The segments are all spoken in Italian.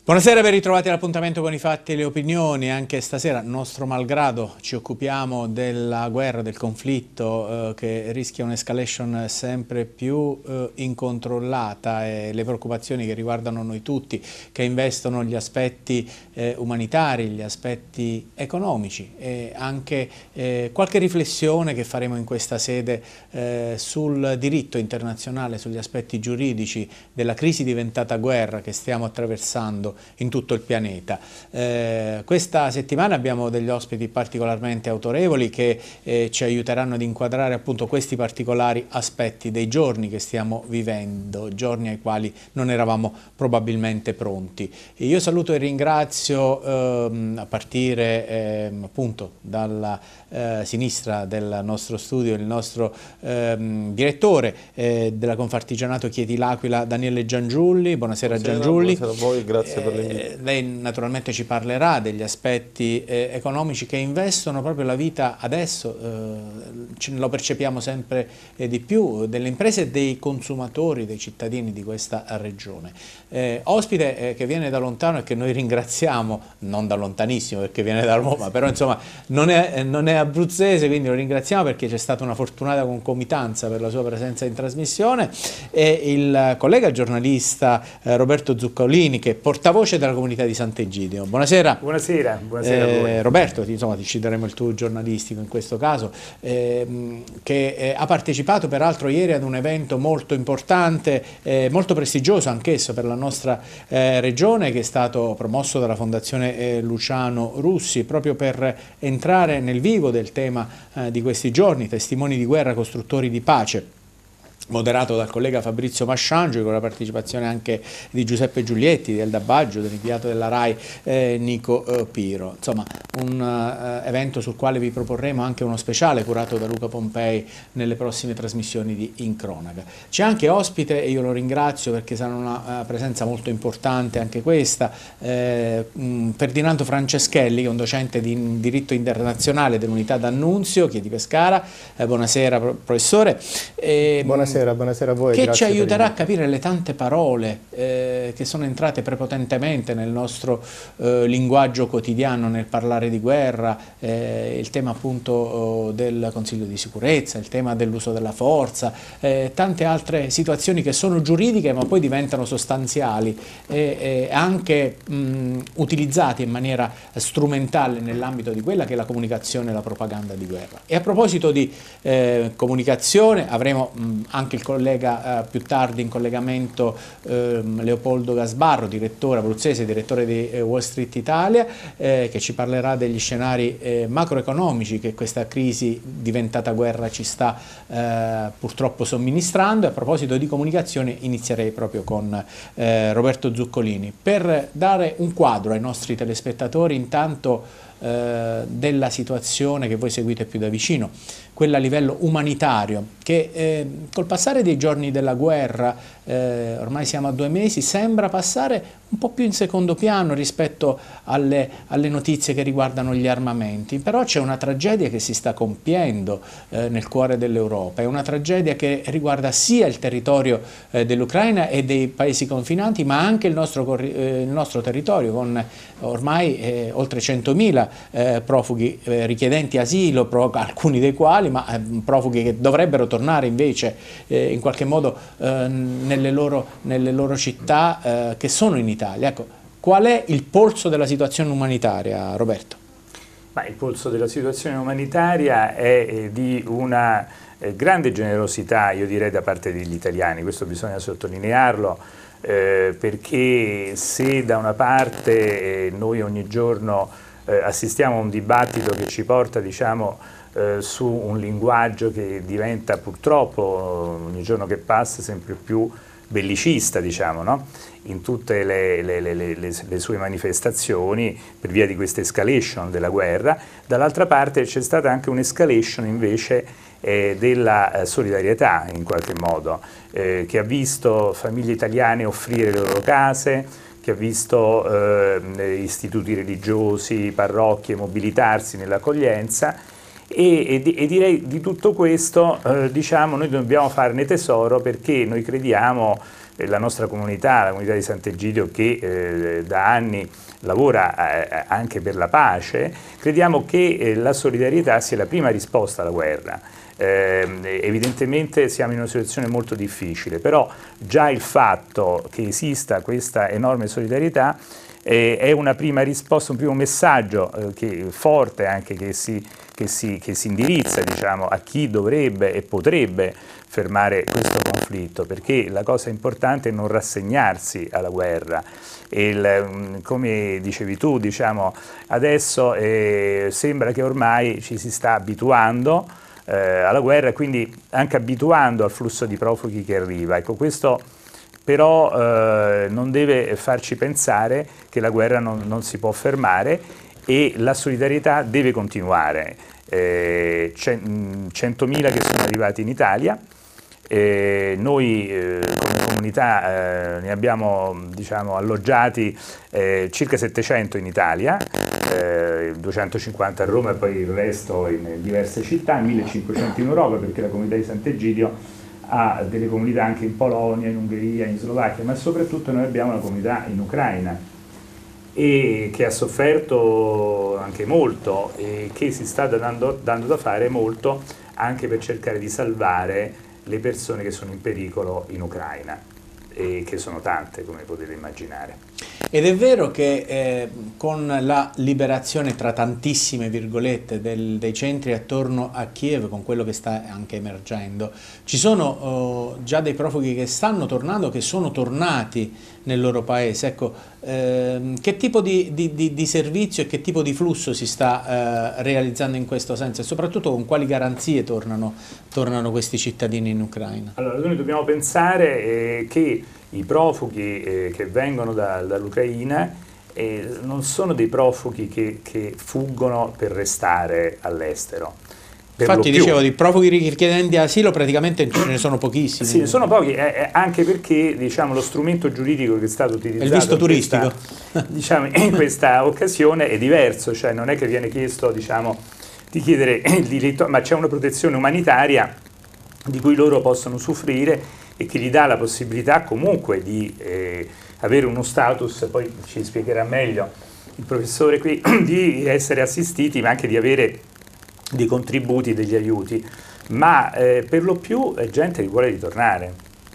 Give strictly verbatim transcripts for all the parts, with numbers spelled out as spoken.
Buonasera, ben ritrovati all'appuntamento con i fatti e le opinioni. Anche stasera, nostro malgrado, ci occupiamo della guerra, del conflitto eh, che rischia un'escalation sempre più eh, incontrollata, e le preoccupazioni che riguardano noi tutti, che investono gli aspetti eh, umanitari, gli aspetti economici, e anche eh, qualche riflessione che faremo in questa sede eh, sul diritto internazionale, sugli aspetti giuridici della crisi diventata guerra che stiamo attraversando in tutto il pianeta. Eh, questa settimana abbiamo degli ospiti particolarmente autorevoli che eh, ci aiuteranno ad inquadrare appunto questi particolari aspetti dei giorni che stiamo vivendo, giorni ai quali non eravamo probabilmente pronti. E io saluto e ringrazio ehm, a partire ehm, appunto dalla eh, sinistra del nostro studio il nostro ehm, direttore eh, della Confartigianato Chieti L'Aquila, Daniele Giangiulli. Buonasera, buonasera Giangiulli. Buonasera a voi, grazie per l'invito. Eh, lei naturalmente ci parlerà degli aspetti eh, economici che investono proprio la vita adesso, eh, ce lo percepiamo sempre eh, di più, delle imprese e dei consumatori, dei cittadini di questa regione. Eh, ospite eh, che viene da lontano e che noi ringraziamo, non da lontanissimo perché viene da Roma, però insomma non è, non è abruzzese, quindi lo ringraziamo perché c'è stata una fortunata concomitanza per la sua presenza in trasmissione, e il collega giornalista eh, Roberto Zuccolini, che è portavoce della comunità di Sant'Egidio. Buonasera. Buonasera, buonasera eh, a voi. Roberto, insomma ti ci daremo il tuo giornalistico in questo caso, ehm, che eh, ha partecipato peraltro ieri ad un evento molto importante, eh, molto prestigioso anch'esso per la nostra eh, regione, che è stato promosso dalla Fondazione eh, Luciano Russi, proprio per entrare nel vivo del tema eh, di questi giorni, testimoni di guerra, costruttori di pace, moderato dal collega Fabrizio Masciangio, con la partecipazione anche di Giuseppe Giulietti, di Elda Baggio, dell'inviato della RAI eh, Nico eh, Piro. Insomma, un uh, evento sul quale vi proporremo anche uno speciale curato da Luca Pompei nelle prossime trasmissioni di In Cronaca. C'è anche ospite, e io lo ringrazio perché sarà una uh, presenza molto importante anche questa, eh, mh, Ferdinando Franceschelli, che è un docente di diritto internazionale dell'Unità d'Annunzio, Chieti Pescara. Eh, buonasera professore. E, buonasera. Buonasera a voi. Che ci aiuterà a capire le tante parole eh, che sono entrate prepotentemente nel nostro eh, linguaggio quotidiano nel parlare di guerra, eh, il tema appunto oh, del Consiglio di sicurezza, il tema dell'uso della forza, eh, tante altre situazioni che sono giuridiche ma poi diventano sostanziali e, e anche mh, utilizzate in maniera strumentale nell'ambito di quella che è la comunicazione e la propaganda di guerra. E a proposito di eh, comunicazione avremo mh, anche il collega eh, più tardi in collegamento eh, Leopoldo Gasbarro, direttore abruzzese, direttore di eh, Wall Street Italia, eh, che ci parlerà degli scenari eh, macroeconomici che questa crisi diventata guerra ci sta eh, purtroppo somministrando. E a proposito di comunicazione inizierei proprio con eh, Roberto Zuccolini per dare un quadro ai nostri telespettatori intanto Eh, della situazione che voi seguite più da vicino, quella a livello umanitario, che eh, col passare dei giorni della guerra, eh, ormai siamo a due mesi, sembra passare un po' più in secondo piano rispetto alle, alle notizie che riguardano gli armamenti, però c'è una tragedia che si sta compiendo eh, nel cuore dell'Europa, è una tragedia che riguarda sia il territorio eh, dell'Ucraina e dei paesi confinanti, ma anche il nostro, eh, il nostro territorio, con ormai eh, oltre centomila Eh, profughi eh, richiedenti asilo, pro, alcuni dei quali, ma eh, profughi che dovrebbero tornare invece eh, in qualche modo eh, nelle, loro, nelle loro città eh, che sono in Italia. Ecco, qual è il polso della situazione umanitaria, Roberto? Ma il polso della situazione umanitaria è eh, di una eh, grande generosità, io direi, da parte degli italiani, questo bisogna sottolinearlo. Eh, perché se da una parte eh, noi ogni giorno eh, assistiamo a un dibattito che ci porta, diciamo, eh, su un linguaggio che diventa purtroppo ogni giorno che passa sempre più bellicista, diciamo, no? In tutte le, le, le, le, le sue manifestazioni per via di questa escalation della guerra, dall'altra parte c'è stata anche un'escalation invece eh, della eh, solidarietà in qualche modo, eh, che ha visto famiglie italiane offrire le loro case, che ha visto eh, istituti religiosi, parrocchie mobilitarsi nell'accoglienza. E, e, e direi di tutto questo, eh, diciamo, noi dobbiamo farne tesoro perché noi crediamo la nostra comunità, la comunità di Sant'Egidio, che eh, da anni lavora eh, anche per la pace, crediamo che eh, la solidarietà sia la prima risposta alla guerra. Eh, evidentemente siamo in una situazione molto difficile, però già il fatto che esista questa enorme solidarietà eh, è una prima risposta, un primo messaggio eh, che, forte anche che si, che si, che si indirizza, diciamo, a chi dovrebbe e potrebbe fermare questo conflitto, perché la cosa importante è non rassegnarsi alla guerra. E il, come dicevi tu, diciamo, adesso eh, sembra che ormai ci si sta abituando eh, alla guerra, quindi anche abituando al flusso di profughi che arriva. Ecco, questo però eh, non deve farci pensare che la guerra non, non si può fermare e la solidarietà deve continuare. Eh, centomila che sono arrivati in Italia. Eh, noi eh, come comunità eh, ne abbiamo, diciamo, alloggiati eh, circa settecento in Italia, eh, duecentocinquanta a Roma e poi il resto in diverse città, millecinquecento in Europa, perché la comunità di Sant'Egidio ha delle comunità anche in Polonia, in Ungheria, in Slovacchia, ma soprattutto noi abbiamo una comunità in Ucraina e che ha sofferto anche molto e che si sta dando, dando da fare molto anche per cercare di salvare le persone che sono in pericolo in Ucraina, e che sono tante, come potete immaginare. Ed è vero che eh, con la liberazione, tra tantissime virgolette, del, dei centri attorno a Kiev, con quello che sta anche emergendo, ci sono oh, già dei profughi che stanno tornando, che sono tornati nel loro paese. Ecco, ehm, che tipo di, di, di, di servizio e che tipo di flusso si sta eh, realizzando in questo senso, e soprattutto con quali garanzie tornano, tornano questi cittadini in Ucraina? Allora, noi dobbiamo pensare eh, che i profughi eh, che vengono da, dall'Ucraina eh, non sono dei profughi che, che fuggono per restare all'estero. Infatti dicevo, di profughi richiedenti asilo praticamente ce ne sono pochissimi. Sì, sono pochi, eh, anche perché, diciamo, lo strumento giuridico che è stato utilizzato il visto in turistico. Questa, diciamo, in questa occasione è diverso, cioè non è che viene chiesto, diciamo, di chiedere il diritto, ma c'è una protezione umanitaria di cui loro possono usufruire e che gli dà la possibilità comunque di eh, avere uno status, poi ci spiegherà meglio il professore qui, di essere assistiti, ma anche di avere dei contributi, degli aiuti, ma eh, per lo più è gente che vuole ritornare.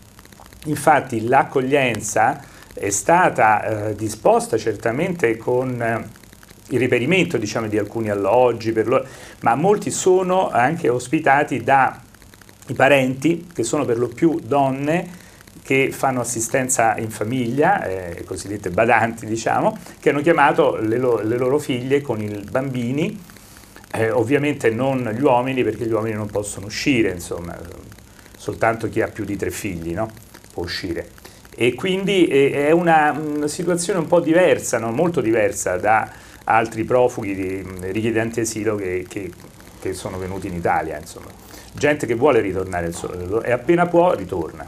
Infatti l'accoglienza è stata eh, disposta certamente con eh, il reperimento, diciamo, di alcuni alloggi, per lo, ma molti sono anche ospitati da i parenti, che sono per lo più donne che fanno assistenza in famiglia, eh, cosiddette badanti, diciamo, che hanno chiamato le, lo, le loro figlie con i bambini, eh, ovviamente non gli uomini, perché gli uomini non possono uscire, insomma, soltanto chi ha più di tre figli, no? Può uscire. E quindi eh, è una, una situazione un po' diversa, no? Molto diversa da altri profughi di, richiedenti asilo che, che, che sono venuti in Italia, insomma. Gente che vuole ritornare e appena può ritorna.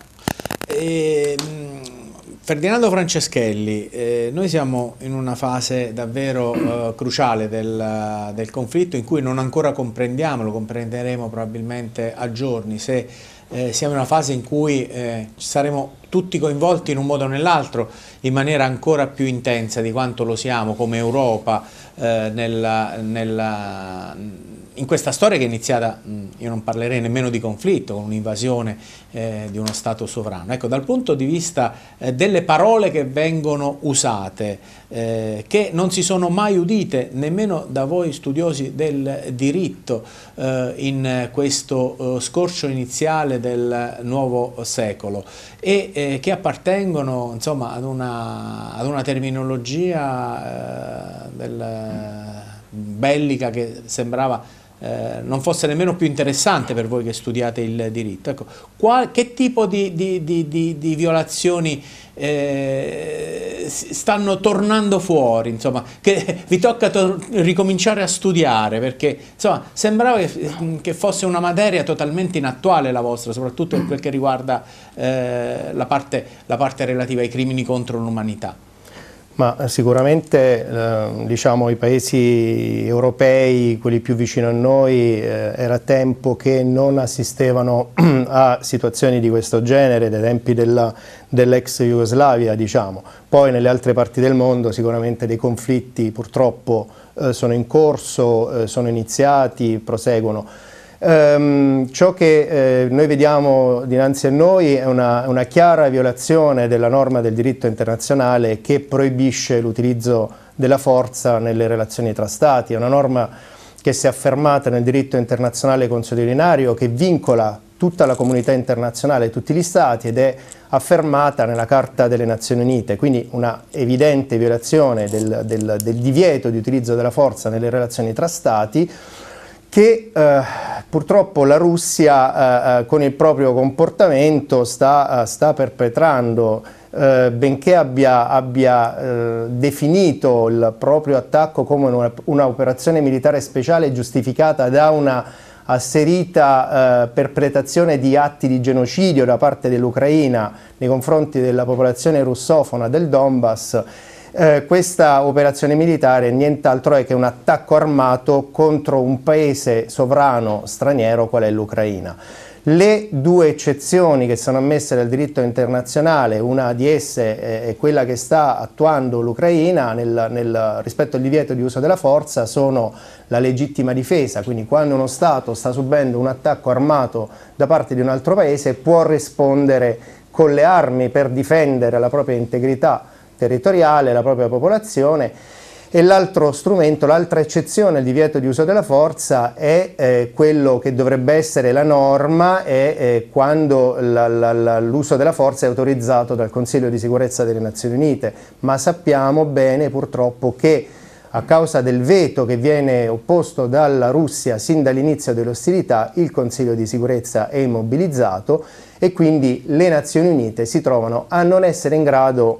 E, Ferdinando Franceschelli, eh, noi siamo in una fase davvero eh, cruciale del, del conflitto, in cui non ancora comprendiamo, lo comprenderemo probabilmente a giorni, se eh, siamo in una fase in cui eh, saremo tutti coinvolti in un modo o nell'altro in maniera ancora più intensa di quanto lo siamo come Europa eh, nella, nella, in questa storia che è iniziata, io non parlerei nemmeno di conflitto, con un'invasione eh, di uno Stato sovrano. Ecco, dal punto di vista eh, delle parole che vengono usate, eh, che non si sono mai udite nemmeno da voi studiosi del diritto eh, in questo eh, scorcio iniziale del nuovo secolo, e eh, che appartengono, insomma, ad una, ad una terminologia eh, del, bellica, che sembrava Eh, non fosse nemmeno più interessante per voi che studiate il diritto. Ecco, qual, che tipo di, di, di, di, di violazioni eh, stanno tornando fuori, insomma, che vi tocca ricominciare a studiare, perché insomma sembrava che, che fosse una materia totalmente inattuale la vostra, soprattutto per quel che riguarda eh, la, parte, la parte relativa ai crimini contro l'umanità. Ma sicuramente eh, diciamo, i paesi europei, quelli più vicino a noi, eh, era tempo che non assistevano a situazioni di questo genere dai tempi dell'ex Jugoslavia, diciamo. Poi nelle altre parti del mondo sicuramente dei conflitti purtroppo eh, sono in corso, eh, sono iniziati, proseguono. Um, ciò che eh, noi vediamo dinanzi a noi è una, una chiara violazione della norma del diritto internazionale che proibisce l'utilizzo della forza nelle relazioni tra Stati. È una norma che si è affermata nel diritto internazionale consuetudinario, che vincola tutta la comunità internazionale, tutti gli Stati, ed è affermata nella Carta delle Nazioni Unite, quindi una evidente violazione del, del, del divieto di utilizzo della forza nelle relazioni tra Stati, che eh, purtroppo la Russia eh, con il proprio comportamento sta, uh, sta perpetrando, eh, benché abbia, abbia eh, definito il proprio attacco come una, una operazione militare speciale giustificata da una asserita eh, perpetrazione di atti di genocidio da parte dell'Ucraina nei confronti della popolazione russofona del Donbass. Eh, questa operazione militare nient'altro è che un attacco armato contro un paese sovrano straniero qual è l'Ucraina. Le due eccezioni che sono ammesse dal diritto internazionale, una di esse è quella che sta attuando l'Ucraina nel, nel, rispetto al divieto di uso della forza, sono la legittima difesa, quindi quando uno Stato sta subendo un attacco armato da parte di un altro paese può rispondere con le armi per difendere la propria integrità territoriale, la propria popolazione. E l'altro strumento, l'altra eccezione al divieto di uso della forza è eh, quello che dovrebbe essere la norma, è eh, quando l'uso della forza è autorizzato dal Consiglio di sicurezza delle Nazioni Unite, ma sappiamo bene purtroppo che a causa del veto che viene opposto dalla Russia sin dall'inizio delle ostilità, il Consiglio di sicurezza è immobilizzato e quindi le Nazioni Unite si trovano a non essere in grado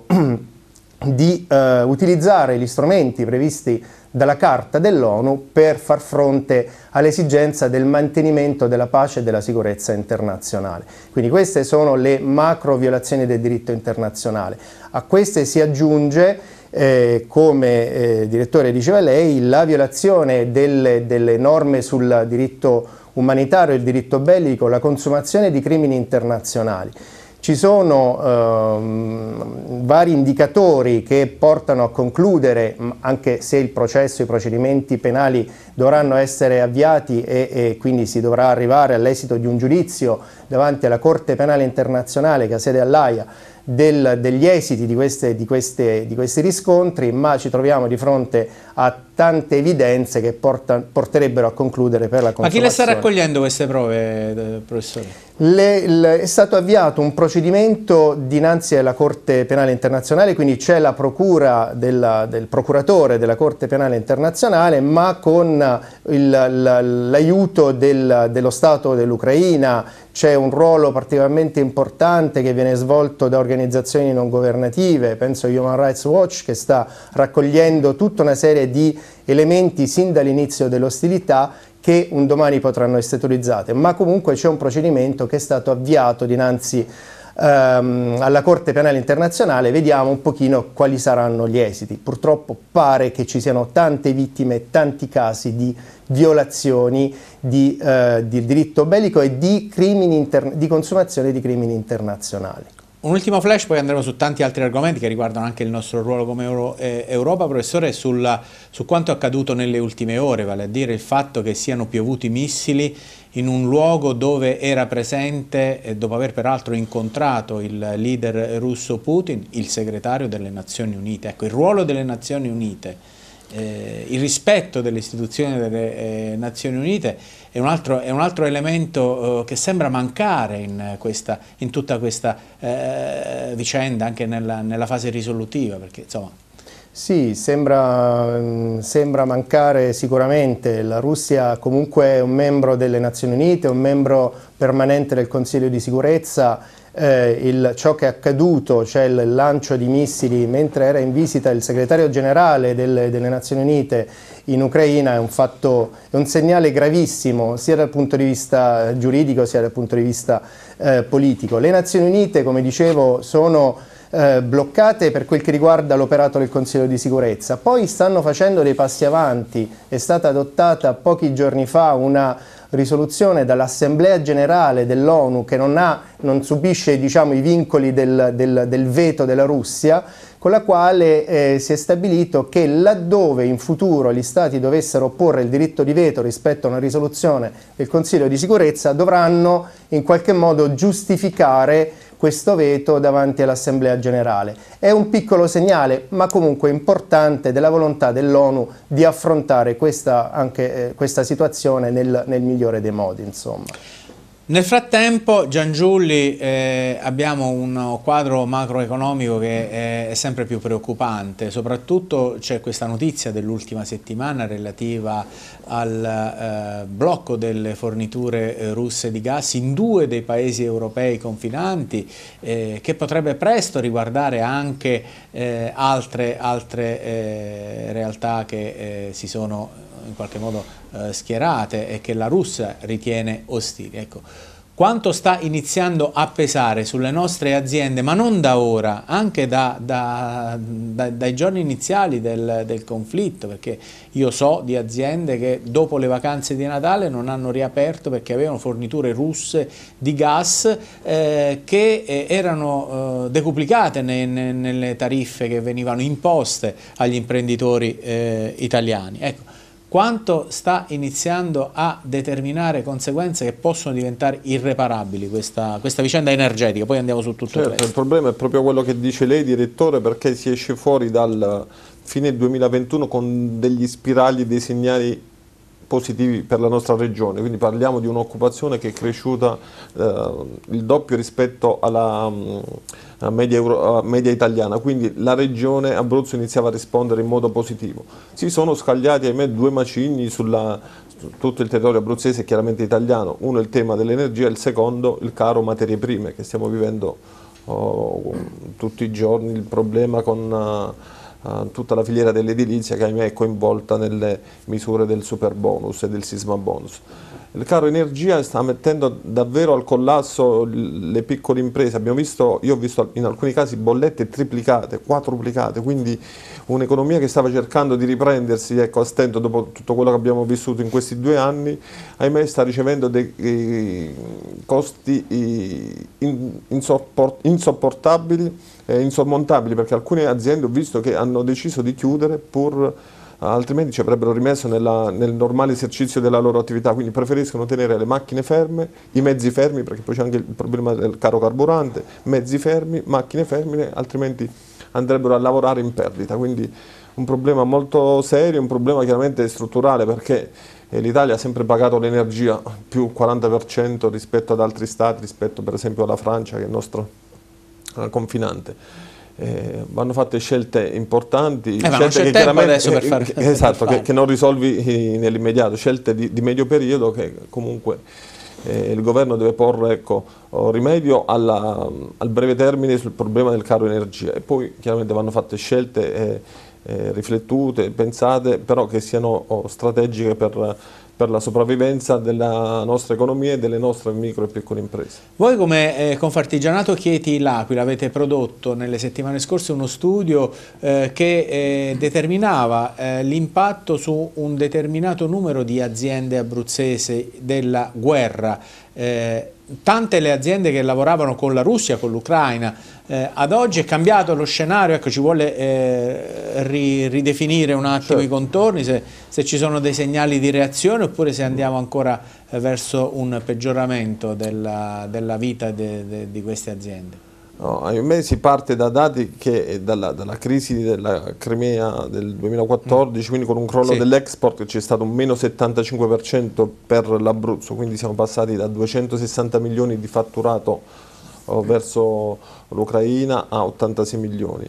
di eh, utilizzare gli strumenti previsti dalla Carta dell'ONU per far fronte all'esigenza del mantenimento della pace e della sicurezza internazionale. Quindi queste sono le macro violazioni del diritto internazionale. A queste si aggiunge, eh, come eh, direttore diceva lei, la violazione delle, delle norme sul diritto umanitario e il diritto bellico, la consumazione di crimini internazionali. Ci sono ehm, vari indicatori che portano a concludere, anche se il processo, i procedimenti penali dovranno essere avviati e, e quindi si dovrà arrivare all'esito di un giudizio davanti alla Corte Penale Internazionale che ha sede all'Aia, del, degli esiti di, queste, di, queste, di questi riscontri, ma ci troviamo di fronte a tante evidenze che porta, porterebbero a concludere per la consumazione. Ma chi le sta raccogliendo queste prove, professore? Le, le, è stato avviato un procedimento dinanzi alla Corte Penale Internazionale, quindi c'è la procura della, del procuratore della Corte Penale Internazionale, ma con l'aiuto del, dello Stato dell'Ucraina. C'è un ruolo particolarmente importante che viene svolto da organizzazioni non governative, penso a Human Rights Watch, che sta raccogliendo tutta una serie di elementi sin dall'inizio delle ostilità che un domani potranno essere utilizzate, ma comunque c'è un procedimento che è stato avviato dinanzi ehm, alla Corte Penale Internazionale. Vediamo un pochino quali saranno gli esiti. Purtroppo pare che ci siano tante vittime, tanti casi di violazioni di, eh, di diritto bellico e di, crimini di consumazione di crimini internazionali. Un ultimo flash, poi andremo su tanti altri argomenti che riguardano anche il nostro ruolo come Euro, eh, Europa, professore, sulla, su quanto accaduto nelle ultime ore, vale a dire il fatto che siano piovuti missili in un luogo dove era presente, eh, dopo aver peraltro incontrato il leader russo Putin, il segretario delle Nazioni Unite. Ecco, il ruolo delle Nazioni Unite, eh, il rispetto delle istituzioni delle eh, Nazioni Unite è un altro, è un altro elemento eh, che sembra mancare in, questa, in tutta questa eh, vicenda, anche nella, nella fase risolutiva, perché insomma... Sì, sembra, sembra mancare sicuramente. La Russia comunque è un membro delle Nazioni Unite, un membro permanente del Consiglio di sicurezza. Eh, il, ciò che è accaduto, cioè il lancio di missili mentre era in visita il segretario generale delle, delle Nazioni Unite in Ucraina, è un fatto, è un segnale gravissimo sia dal punto di vista giuridico sia dal punto di vista eh, politico. Le Nazioni Unite, come dicevo, sono eh, bloccate per quel che riguarda l'operato del Consiglio di sicurezza. Poi stanno facendo dei passi avanti, è stata adottata pochi giorni fa una risoluzione dall'Assemblea Generale dell'ONU che non, ha, non subisce, diciamo, i vincoli del, del, del veto della Russia, con la quale eh, si è stabilito che laddove in futuro gli Stati dovessero opporre il diritto di veto rispetto a una risoluzione del Consiglio di sicurezza, dovranno in qualche modo giustificare questo veto davanti all'Assemblea Generale. È un piccolo segnale, ma comunque importante, della volontà dell'ONU di affrontare questa, anche, eh, questa situazione nel, nel migliore dei modi, insomma. Nel frattempo, Giangiulli, eh, abbiamo un quadro macroeconomico che è sempre più preoccupante, soprattutto c'è questa notizia dell'ultima settimana relativa al eh, blocco delle forniture eh, russe di gas in due dei paesi europei confinanti, eh, che potrebbe presto riguardare anche eh, altre, altre eh, realtà che eh, si sono in qualche modo eh, schierate e che la Russia ritiene ostili. Ecco, quanto sta iniziando a pesare sulle nostre aziende, ma non da ora, anche da, da, da, dai giorni iniziali del, del conflitto, perché io so di aziende che dopo le vacanze di Natale non hanno riaperto perché avevano forniture russe di gas eh, che eh, erano eh, decuplicate ne, ne, nelle tariffe che venivano imposte agli imprenditori eh, italiani. Ecco, quanto sta iniziando a determinare conseguenze che possono diventare irreparabili questa, questa vicenda energetica, poi andiamo su tutto certo, il resto. Il problema è proprio quello che dice lei, direttore, perché si esce fuori dal fine duemilaventuno con degli spiragli, dei segnali positivi per la nostra regione, quindi parliamo di un'occupazione che è cresciuta eh, il doppio rispetto alla, alla media, euro, media italiana, quindi la regione Abruzzo iniziava a rispondere in modo positivo. Si sono scagliati, ahimè, due macigni sulla, su tutto il territorio abruzzese e chiaramente italiano, uno è il tema dell'energia, il secondo il caro materie prime, che stiamo vivendo oh, tutti i giorni, il problema con uh, Uh, tutta la filiera dell'edilizia che ahimè è coinvolta nelle misure del super bonus e del sisma bonus. Il caro energia sta mettendo davvero al collasso le piccole imprese. Abbiamo visto, io ho visto in alcuni casi bollette triplicate, quadruplicate, quindi un'economia che stava cercando di riprendersi, ecco, a stento dopo tutto quello che abbiamo vissuto in questi due anni, ahimè sta ricevendo dei eh, costi eh, insopportabili e insormontabili, perché alcune aziende ho visto che hanno deciso di chiudere pur altrimenti ci avrebbero rimesso nella, nel normale esercizio della loro attività, quindi preferiscono tenere le macchine ferme, i mezzi fermi, perché poi c'è anche il problema del caro carburante, mezzi fermi, macchine ferme, altrimenti andrebbero a lavorare in perdita, quindi un problema molto serio, un problema chiaramente strutturale, perché l'Italia ha sempre pagato l'energia più quaranta per cento rispetto ad altri stati, rispetto per esempio alla Francia che è il nostro eh, confinante. Eh, vanno fatte scelte importanti, eh, scelte che chiaramente adesso per fare, eh, esatto, per che, che non risolvi nell'immediato, scelte di, di medio periodo che comunque eh, il governo deve porre, ecco, rimedio alla, al breve termine sul problema del caro energia, e poi chiaramente vanno fatte scelte eh, eh, riflettute, pensate, però che siano oh, strategiche per per la sopravvivenza della nostra economia e delle nostre micro e piccole imprese. Voi come eh, Confartigianato Chieti L'Aquila avete prodotto nelle settimane scorse uno studio eh, che eh, determinava eh, l'impatto su un determinato numero di aziende abruzzesi della guerra. Eh, tante le aziende che lavoravano con la Russia, con l'Ucraina, eh, ad oggi è cambiato lo scenario, ecco, ci vuole eh, ri, ridefinire un attimo certo. i contorni, se, se ci sono dei segnali di reazione oppure se andiamo ancora eh, verso un peggioramento della, della vita de, de, di queste aziende. No, a me si parte da dati che dalla, dalla crisi della Crimea del duemilaquattordici, mm. quindi con un crollo sì. dell'export c'è stato un meno settantacinque per cento per l'Abruzzo, quindi siamo passati da duecentosessanta milioni di fatturato oh, verso l'Ucraina a ottantasei milioni.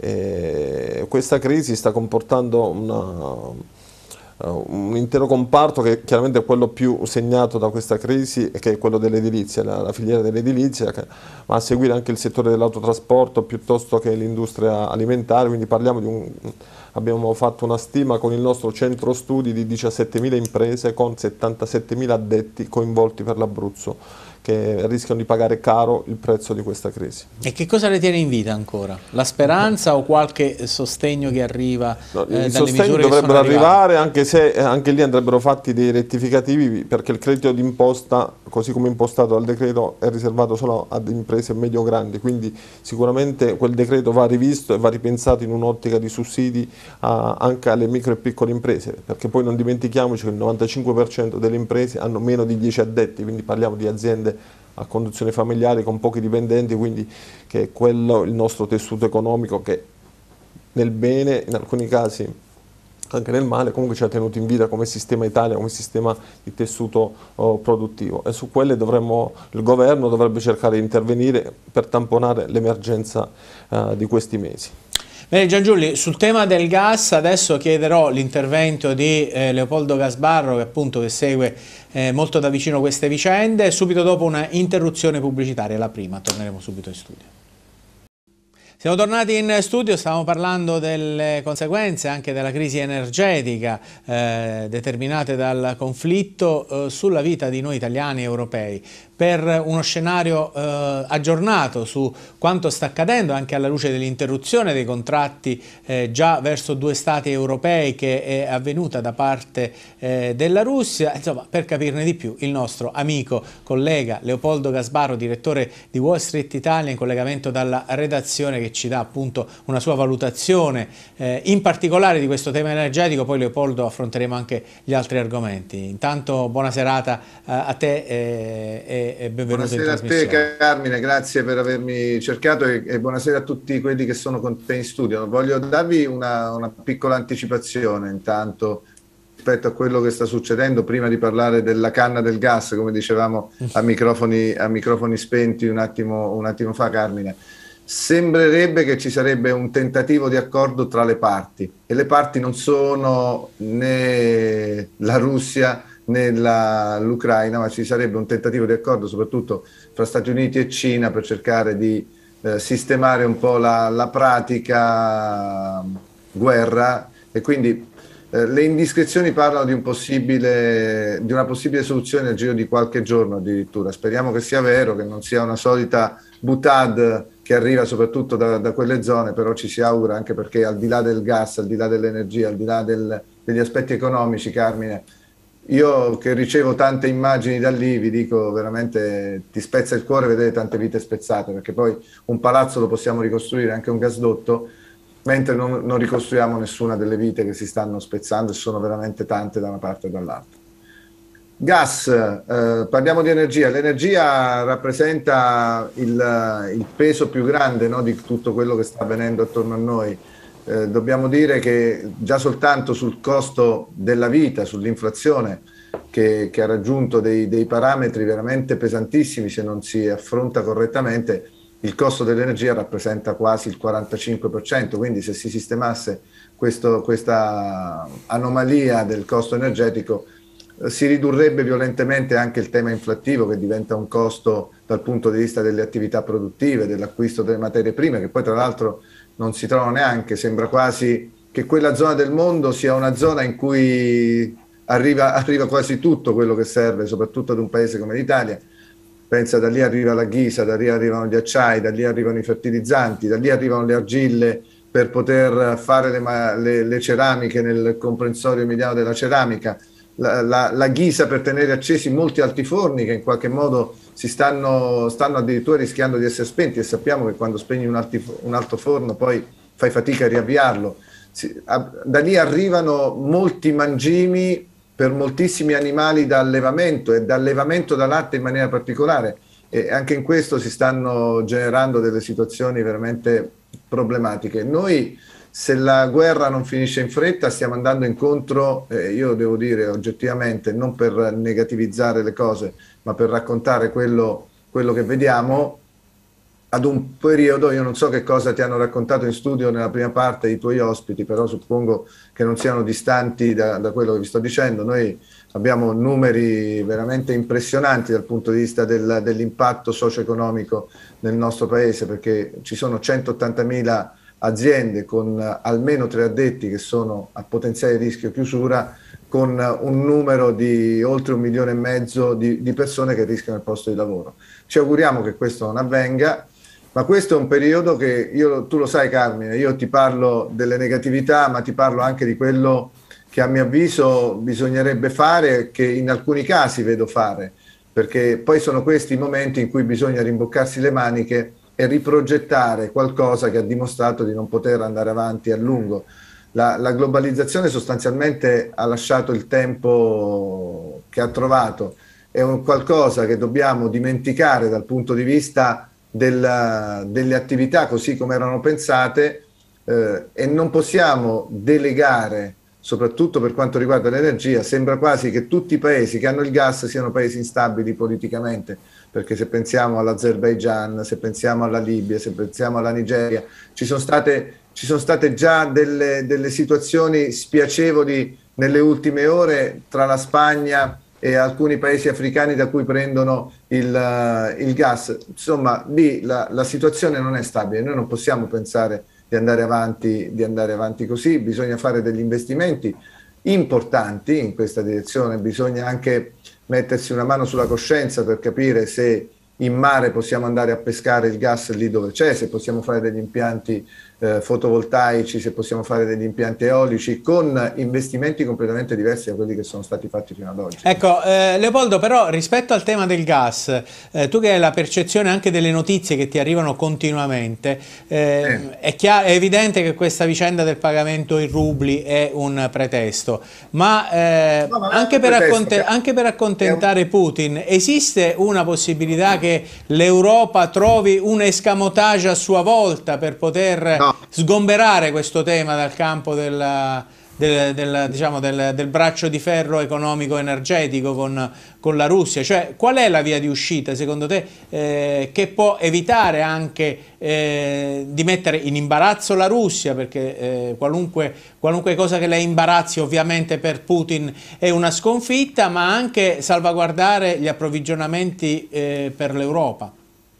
E questa crisi sta comportando una... un intero comparto che chiaramente è quello più segnato da questa crisi, che è quello dell'edilizia, la, la filiera dell'edilizia, ma a seguire anche il settore dell'autotrasporto piuttosto che l'industria alimentare, quindi parliamo di un, abbiamo fatto una stima con il nostro centro studi di diciassettemila imprese con settantasettemila addetti coinvolti per l'Abruzzo, che rischiano di pagare caro il prezzo di questa crisi. E che cosa le tiene in vita ancora? La speranza o qualche sostegno che arriva no, eh, i dalle sostegni misure dovrebbero che sono arrivare, anche se anche lì andrebbero fatti dei rettificativi, perché il credito d'imposta, così come impostato dal decreto, è riservato solo ad imprese medio-grandi, quindi sicuramente quel decreto va rivisto e va ripensato in un'ottica di sussidi a, anche alle micro e piccole imprese, perché poi non dimentichiamoci che il novantacinque per cento delle imprese hanno meno di dieci addetti, quindi parliamo di aziende a conduzione familiare con pochi dipendenti, quindi che è quello il nostro tessuto economico che nel bene, in alcuni casi anche nel male, comunque ci ha tenuto in vita come sistema Italia, come sistema di tessuto oh, produttivo, e su quelle dovremmo, il governo dovrebbe cercare di intervenire per tamponare l'emergenza uh, di questi mesi. Bene Giangiulli, sul tema del gas adesso chiederò l'intervento di eh, Leopoldo Gasbarro, che appunto che segue eh, molto da vicino queste vicende, subito dopo una interruzione pubblicitaria, la prima, torneremo subito in studio. Siamo tornati in studio, stavamo parlando delle conseguenze anche della crisi energetica eh, determinate dal conflitto eh, sulla vita di noi italiani e europei. Per uno scenario eh, aggiornato su quanto sta accadendo anche alla luce dell'interruzione dei contratti eh, già verso due stati europei che è avvenuta da parte eh, della Russia, insomma, per capirne di più il nostro amico, collega Leopoldo Gasbarro, direttore di Wall Street Italia, in collegamento dalla redazione, che ci dà appunto una sua valutazione eh, in particolare di questo tema energetico. Poi Leopoldo affronteremo anche gli altri argomenti. Intanto buona serata eh, a te e, e e benvenuto in trasmissione. Buonasera a te Carmine, grazie per avermi cercato e, e buonasera a tutti quelli che sono con te in studio. Voglio darvi una, una piccola anticipazione intanto rispetto a quello che sta succedendo, prima di parlare della canna del gas, come dicevamo a microfoni, a microfoni spenti un attimo, un attimo fa, Carmine. Sembrerebbe che ci sarebbe un tentativo di accordo tra le parti, e le parti non sono né la Russia nell'Ucraina, ma ci sarebbe un tentativo di accordo soprattutto fra Stati Uniti e Cina per cercare di eh, sistemare un po' la, la pratica guerra, e quindi eh, le indiscrezioni parlano di, un possibile, di una possibile soluzione nel giro di qualche giorno addirittura. Speriamo che sia vero, che non sia una solita boutade che arriva soprattutto da, da quelle zone, però ci si augura, anche perché al di là del gas, al di là dell'energia, al di là del, degli aspetti economici, Carmine, io che ricevo tante immagini da lì, vi dico veramente, ti spezza il cuore vedere tante vite spezzate, perché poi un palazzo lo possiamo ricostruire, anche un gasdotto, mentre non, non ricostruiamo nessuna delle vite che si stanno spezzando, e sono veramente tante da una parte e dall'altra. Gas, eh, parliamo di energia. L'energia rappresenta il, il peso più grande, no, di tutto quello che sta avvenendo attorno a noi. Eh, dobbiamo dire che già soltanto sul costo della vita, sull'inflazione che, che ha raggiunto dei, dei parametri veramente pesantissimi se non si affronta correttamente, il costo dell'energia rappresenta quasi il quarantacinque per cento, quindi se si sistemasse questo, questa anomalia del costo energetico eh, si ridurrebbe violentemente anche il tema inflattivo, che diventa un costo dal punto di vista delle attività produttive, dell'acquisto delle materie prime, che poi tra l'altro non si trovano neanche. Sembra quasi che quella zona del mondo sia una zona in cui arriva, arriva quasi tutto quello che serve, soprattutto ad un paese come l'Italia. Pensa, da lì arriva la ghisa, da lì arrivano gli acciai, da lì arrivano i fertilizzanti, da lì arrivano le argille per poter fare le, le, le ceramiche nel comprensorio emiliano della ceramica, la, la, la ghisa per tenere accesi molti altiforni che in qualche modo si stanno, stanno addirittura rischiando di essere spenti, e sappiamo che quando spegni un, alti, un altoforno poi fai fatica a riavviarlo. Si, a, da lì arrivano molti mangimi per moltissimi animali da allevamento, e da allevamento da latte in maniera particolare, e anche in questo si stanno generando delle situazioni veramente problematiche. Noi, se la guerra non finisce in fretta, stiamo andando incontro, eh, io devo dire oggettivamente, non per negativizzare le cose, ma per raccontare quello, quello che vediamo, ad un periodo, io non so che cosa ti hanno raccontato in studio nella prima parte i tuoi ospiti, però suppongo che non siano distanti da, da quello che vi sto dicendo. Noi abbiamo numeri veramente impressionanti dal punto di vista del, dell'impatto socio-economico nel nostro paese, perché ci sono centottantamila aziende con almeno tre addetti che sono a potenziale rischio chiusura, con un numero di oltre un milione e mezzo di, di persone che rischiano il posto di lavoro. Ci auguriamo che questo non avvenga, ma questo è un periodo che, io, tu lo sai Carmine, io ti parlo delle negatività, ma ti parlo anche di quello che a mio avviso bisognerebbe fare, che in alcuni casi vedo fare, perché poi sono questi i momenti in cui bisogna rimboccarsi le maniche e riprogettare qualcosa che ha dimostrato di non poter andare avanti a lungo. La, la globalizzazione sostanzialmente ha lasciato il tempo che ha trovato, è un qualcosa che dobbiamo dimenticare dal punto di vista del, delle attività così come erano pensate, eh, e non possiamo delegare, soprattutto per quanto riguarda l'energia. Sembra quasi che tutti i paesi che hanno il gas siano paesi instabili politicamente, perché se pensiamo all'Azerbaigian, se pensiamo alla Libia, se pensiamo alla Nigeria, ci sono state, ci sono state già delle, delle situazioni spiacevoli nelle ultime ore tra la Spagna e alcuni paesi africani da cui prendono il, uh, il gas. Insomma, lì la, la situazione non è stabile, noi non possiamo pensare di andare avanti, di andare avanti così, bisogna fare degli investimenti importanti in questa direzione, bisogna anche mettersi una mano sulla coscienza per capire se in mare possiamo andare a pescare il gas lì dove c'è, se possiamo fare degli impianti eh, fotovoltaici, se possiamo fare degli impianti eolici con investimenti completamente diversi da quelli che sono stati fatti fino ad oggi. Ecco, eh, Leopoldo, però rispetto al tema del gas, eh, tu che hai la percezione anche delle notizie che ti arrivano continuamente, eh, eh. È, chiaro, è evidente che questa vicenda del pagamento in rubli è un pretesto, ma, eh, no, ma anche, per pretesto, anche per accontentare un... Putin, esiste una possibilità che l'Europa trovi un escamotage a sua volta per poter no. sgomberare questo tema dal campo della, del, del, diciamo, del, del braccio di ferro economico-energetico con, con la Russia? Cioè, qual è la via di uscita secondo te eh, che può evitare anche eh, di mettere in imbarazzo la Russia, perché eh, qualunque, qualunque cosa che la imbarazzi ovviamente per Putin è una sconfitta, ma anche salvaguardare gli approvvigionamenti eh, per l'Europa?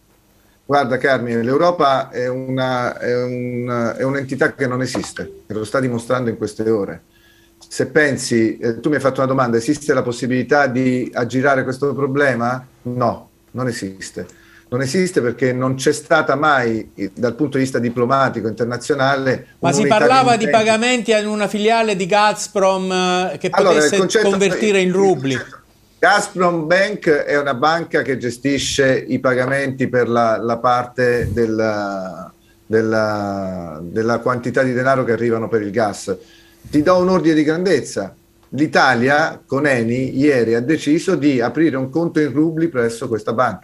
Guarda Carmine, l'Europa è una, è un, è un'entità che non esiste, e lo sta dimostrando in queste ore. Se pensi, eh, tu mi hai fatto una domanda, esiste la possibilità di aggirare questo problema? No, non esiste. Non esiste perché non c'è stata mai, dal punto di vista diplomatico internazionale... Ma si parlava di pagamenti in una filiale di Gazprom che allora, potesse concetto, convertire in rubli. Gazprom Bank è una banca che gestisce i pagamenti per la, la parte della, della, della quantità di denaro che arrivano per il gas. Ti do un ordine di grandezza. L'Italia con Eni ieri ha deciso di aprire un conto in rubli presso questa banca.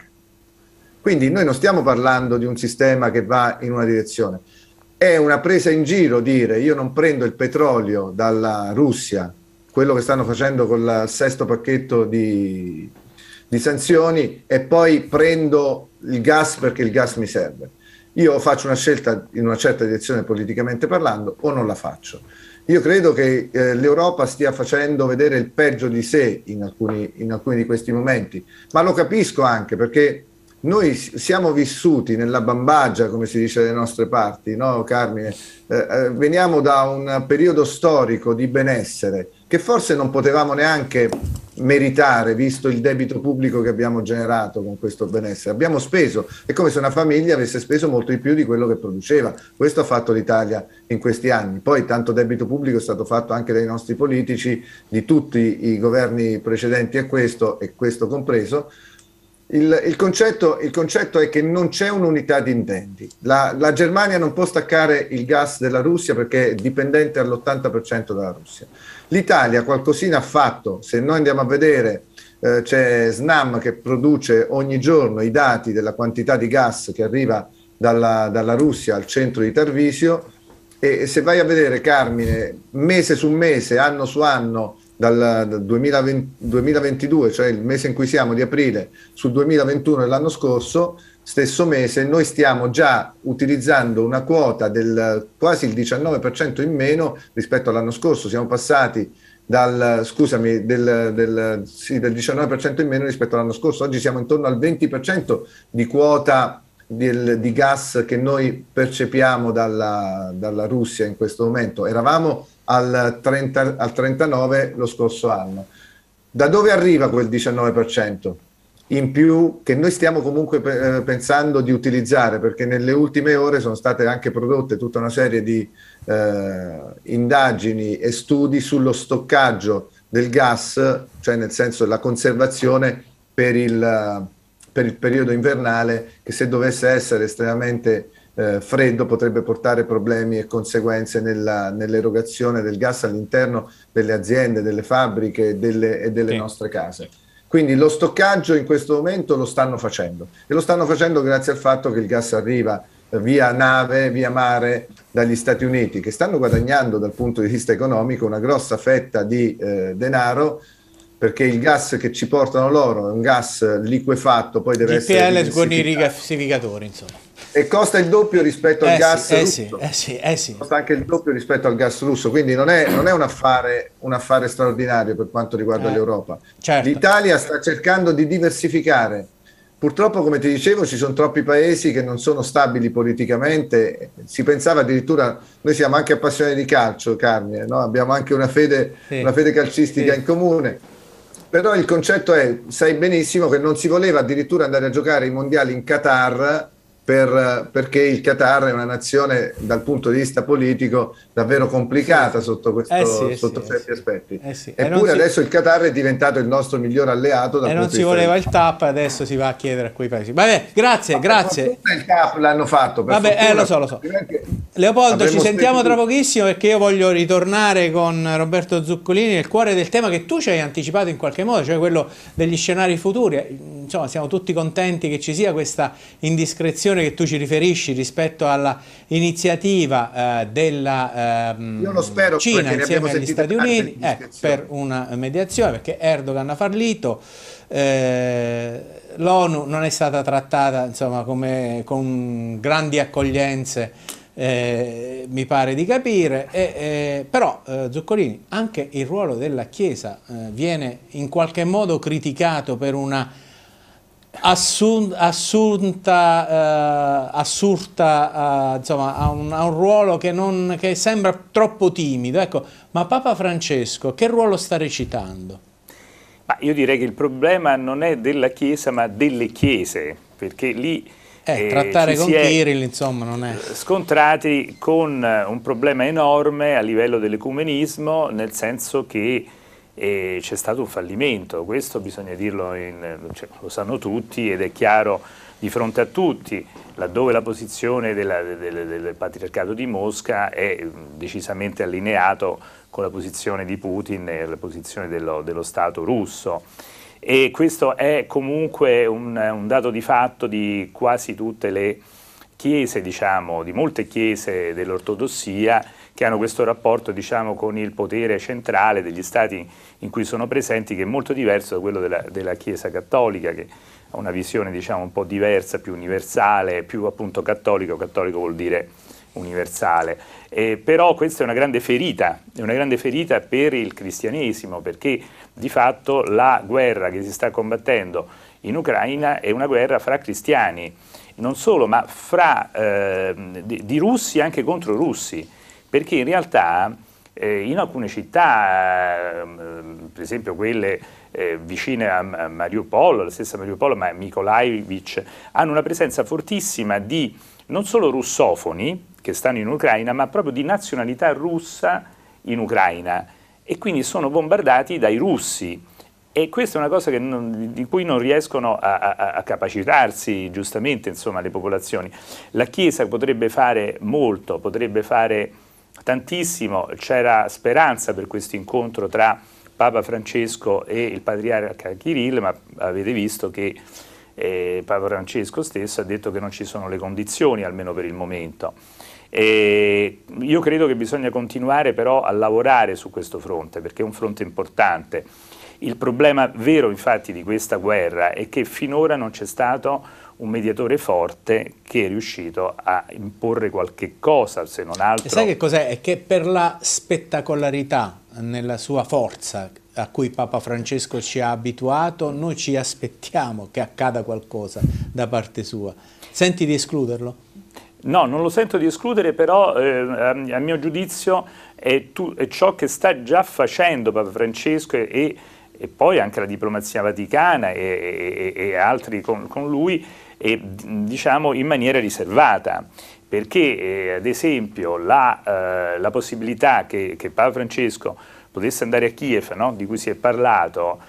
Quindi noi non stiamo parlando di un sistema che va in una direzione. È una presa in giro dire io non prendo il petrolio dalla Russia, quello che stanno facendo con il sesto pacchetto di, di sanzioni, e poi prendo il gas perché il gas mi serve. Io faccio una scelta in una certa direzione politicamente parlando o non la faccio. Io credo che eh, l'Europa stia facendo vedere il peggio di sé in alcuni, in alcuni di questi momenti, ma lo capisco anche perché noi siamo vissuti nella bambagia, come si dice dalle nostre parti, no Carmine? Eh, eh, veniamo da un periodo storico di benessere che forse non potevamo neanche meritare, visto il debito pubblico che abbiamo generato con questo benessere. Abbiamo speso, è come se una famiglia avesse speso molto di più di quello che produceva. Questo ha fatto l'Italia in questi anni. Poi tanto debito pubblico è stato fatto anche dai nostri politici, di tutti i governi precedenti a questo, e questo compreso. Il, il, concetto, il concetto è che non c'è un'unità di intenti. La, la Germania non può staccare il gas della Russia perché è dipendente all'ottanta per cento dalla Russia. L'Italia qualcosina ha fatto. Se noi andiamo a vedere, eh, c'è Snam che produce ogni giorno i dati della quantità di gas che arriva dalla, dalla Russia al centro di Tarvisio, e se vai a vedere, Carmine, mese su mese, anno su anno, dal, dal duemilaventi, duemilaventidue, cioè il mese in cui siamo, di aprile, sul duemilaventuno dell'anno scorso, stesso mese, noi stiamo già utilizzando una quota del quasi il diciannove per cento in meno rispetto all'anno scorso. Siamo passati dal, scusami, del, del, sì, del diciannove per cento in meno rispetto all'anno scorso. Oggi siamo intorno al venti per cento di quota di, di gas che noi percepiamo dalla, dalla Russia in questo momento. Eravamo al, trenta, al trentanove lo scorso anno. Da dove arriva quel diciannove per cento in più che noi stiamo comunque eh, pensando di utilizzare, perché nelle ultime ore sono state anche prodotte tutta una serie di eh, indagini e studi sullo stoccaggio del gas, cioè nel senso della conservazione per il, per il periodo invernale, che se dovesse essere estremamente eh, freddo potrebbe portare problemi e conseguenze nella, nell'erogazione del gas all'interno delle aziende, delle fabbriche delle, e delle sì. nostre case. Quindi lo stoccaggio in questo momento lo stanno facendo e lo stanno facendo grazie al fatto che il gas arriva via nave, via mare dagli Stati Uniti, che stanno guadagnando dal punto di vista economico una grossa fetta di eh, denaro, perché il gas che ci portano loro è un gas liquefatto, poi deve G P L essere con i rigassificatori, insomma. E costa il doppio rispetto al eh gas sì, eh russo. sì, eh sì, eh sì. Costa anche il doppio rispetto al gas russo, quindi non è, non è un, affare, un affare straordinario per quanto riguarda eh, l'Europa. Certo. L'Italia sta cercando di diversificare. Purtroppo, come ti dicevo, ci sono troppi paesi che non sono stabili politicamente. Si pensava addirittura, noi siamo anche appassionati di calcio, Carmine, no? Abbiamo anche una fede, sì. una fede calcistica sì. in comune. Però il concetto è, sai benissimo, che non si voleva addirittura andare a giocare i mondiali in Qatar per, perché il Qatar è una nazione dal punto di vista politico davvero complicata sì. sotto, questo, eh sì, sotto sì, certi sì. aspetti. Eh sì. Eppure si... adesso il Qatar è diventato il nostro miglior alleato. Dal e punto non si voleva il T A P, adesso si va a chiedere a quei paesi. Vabbè, grazie, Ma grazie. Il T A P l'hanno fatto. Per Vabbè, fortuna, eh, lo so, lo so. Leopoldo, ci sentiamo tra pochissimo perché io voglio ritornare con Roberto Zuccolini nel cuore del tema che tu ci hai anticipato in qualche modo, cioè quello degli scenari futuri. Insomma, siamo tutti contenti che ci sia questa indiscrezione che tu ci riferisci rispetto alla iniziativa eh, della eh, io lo spero, Cina insieme agli Stati Uniti eh, per una mediazione, perché Erdogan ha fallito. Eh, l'ONU non è stata trattata insomma come con grandi accoglienze, eh, mi pare di capire, e, eh, però eh, Zuccolini, anche il ruolo della Chiesa eh, viene in qualche modo criticato per una assun assunta, eh, assurta, eh, insomma, ha un, ha un ruolo che, non, che sembra troppo timido. Ecco, ma Papa Francesco che ruolo sta recitando? Ma io direi che il problema non è della Chiesa ma delle chiese, perché lì eh, eh, trattare con Kirill insomma non è scontrati con un problema enorme a livello dell'ecumenismo, nel senso che eh, c'è stato un fallimento. Questo bisogna dirlo, in, cioè, lo sanno tutti ed è chiaro di fronte a tutti, laddove la posizione della, del, del patriarcato di Mosca è decisamente allineato con la posizione di Putin e la posizione dello, dello Stato russo. E questo è comunque un, un dato di fatto di quasi tutte le chiese, diciamo, di molte chiese dell'ortodossia, che hanno questo rapporto, diciamo, con il potere centrale degli stati in cui sono presenti, che è molto diverso da quello della, della Chiesa cattolica, che ha una visione, diciamo, un po' diversa, più universale, più appunto cattolico. Cattolico vuol dire universale. Eh, però questa è una grande ferita, è una grande ferita per il cristianesimo, perché di fatto la guerra che si sta combattendo in Ucraina è una guerra fra cristiani, non solo, ma fra eh, di, di russi anche contro russi, perché in realtà eh, in alcune città, eh, per esempio quelle eh, vicine a, a Mariupol, la stessa Mariupol, ma Mykolaiv, hanno una presenza fortissima di non solo russofoni che stanno in Ucraina, ma proprio di nazionalità russa in Ucraina, e quindi sono bombardati dai russi. E questa è una cosa che non, di cui non riescono a, a, a capacitarsi giustamente, insomma, le popolazioni. La Chiesa potrebbe fare molto, potrebbe fare tantissimo. C'era speranza per questo incontro tra Papa Francesco e il patriarca Kirill, ma avete visto che eh, Papa Francesco stesso ha detto che non ci sono le condizioni, almeno per il momento. E io credo che bisogna continuare però a lavorare su questo fronte, perché è un fronte importante. Il problema vero infatti di questa guerra è che finora non c'è stato un mediatore forte che è riuscito a imporre qualche cosa, se non altro. E sai che cos'è? È che per la spettacolarità nella sua forza a cui Papa Francesco ci ha abituato, noi ci aspettiamo che accada qualcosa da parte sua. Senti di escluderlo? No, non lo sento di escludere, però eh, a, a mio giudizio è, tu, è ciò che sta già facendo Papa Francesco e, e poi anche la diplomazia vaticana e, e, e altri con, con lui, e, diciamo in maniera riservata, perché eh, ad esempio la, eh, la possibilità che, che Papa Francesco potesse andare a Kiev, no? Di cui si è parlato,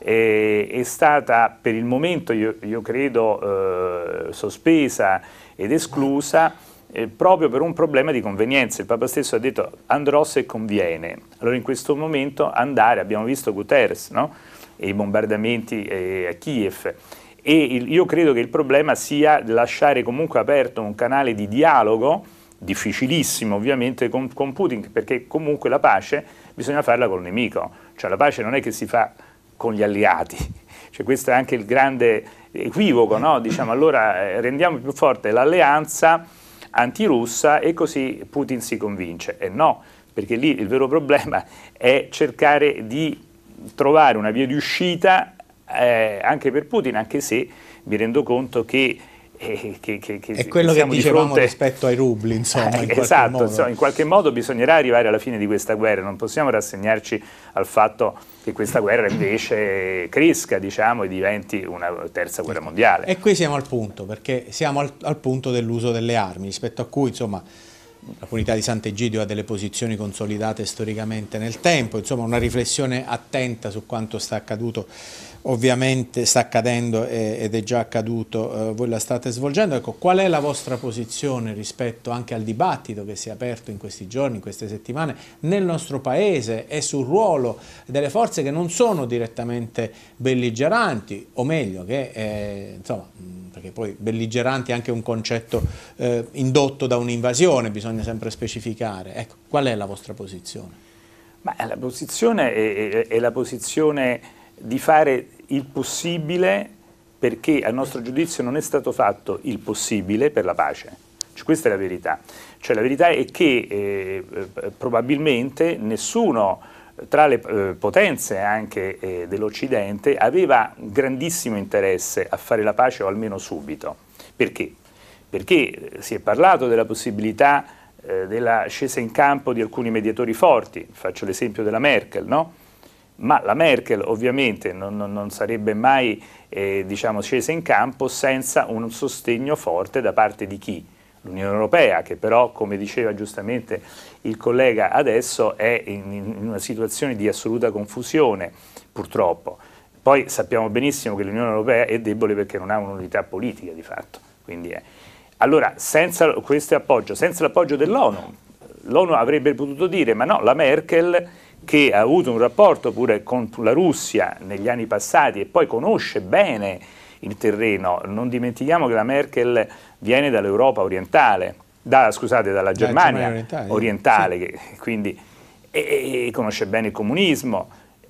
eh, è stata per il momento, io, io credo, eh, sospesa ed esclusa eh, proprio per un problema di convenienza. Il Papa stesso ha detto andrò se conviene. Allora in questo momento andare, abbiamo visto Guterres, no? E i bombardamenti eh, a Kiev, e il, io credo che il problema sia lasciare comunque aperto un canale di dialogo, difficilissimo ovviamente, con, con Putin, perché comunque la pace bisogna farla col nemico, cioè la pace non è che si fa con gli alleati, cioè questo è anche il grande equivoco, no? Diciamo allora eh, rendiamo più forte l'alleanza antirussa e così Putin si convince, e no, perché lì il vero problema è cercare di trovare una via di uscita eh, anche per Putin, anche se mi rendo conto che Eh, che, che, che è quello che dicevamo fronte... rispetto ai rubli, insomma, in esatto, qualche insomma, in qualche modo bisognerà arrivare alla fine di questa guerra, non possiamo rassegnarci al fatto che questa guerra invece cresca, diciamo, e diventi una terza guerra mondiale. E qui siamo al punto, perché siamo al, al punto dell'uso delle armi, rispetto a cui, insomma, la comunità di Sant'Egidio ha delle posizioni consolidate storicamente nel tempo, insomma una riflessione attenta su quanto sta accaduto, ovviamente sta accadendo ed è già accaduto, eh, voi la state svolgendo. Ecco, qual è la vostra posizione rispetto anche al dibattito che si è aperto in questi giorni, in queste settimane, nel nostro Paese e sul ruolo delle forze che non sono direttamente belligeranti, o meglio, che eh, insomma, perché poi belligeranti è anche un concetto eh, indotto da un'invasione, bisogna sempre specificare. Ecco, qual è la vostra posizione? Ma la posizione è, è, è la posizione di fare il possibile, perché a nostro giudizio non è stato fatto il possibile per la pace. Cioè, questa è la verità. Cioè, la verità è che eh, probabilmente nessuno tra le eh, potenze anche eh, dell'Occidente aveva grandissimo interesse a fare la pace, o almeno subito. Perché? Perché si è parlato della possibilità eh, della scesa in campo di alcuni mediatori forti, faccio l'esempio della Merkel, no? Ma la Merkel ovviamente non, non, non sarebbe mai eh, diciamo, scesa in campo senza un sostegno forte da parte di chi? L'Unione Europea, che però, come diceva giustamente il collega adesso, è in, in una situazione di assoluta confusione, purtroppo. Poi sappiamo benissimo che l'Unione Europea è debole perché non ha un'unità politica di fatto. Quindi è. Allora, senza questo appoggio, senza l'appoggio dell'ONU, l'ONU avrebbe potuto dire, ma no, la Merkel, che ha avuto un rapporto pure con la Russia negli anni passati e poi conosce bene il terreno, non dimentichiamo che la Merkel viene dall'Europa orientale, da, scusate, dalla Germania orientale, orientale sì. che, quindi e, e conosce bene il comunismo.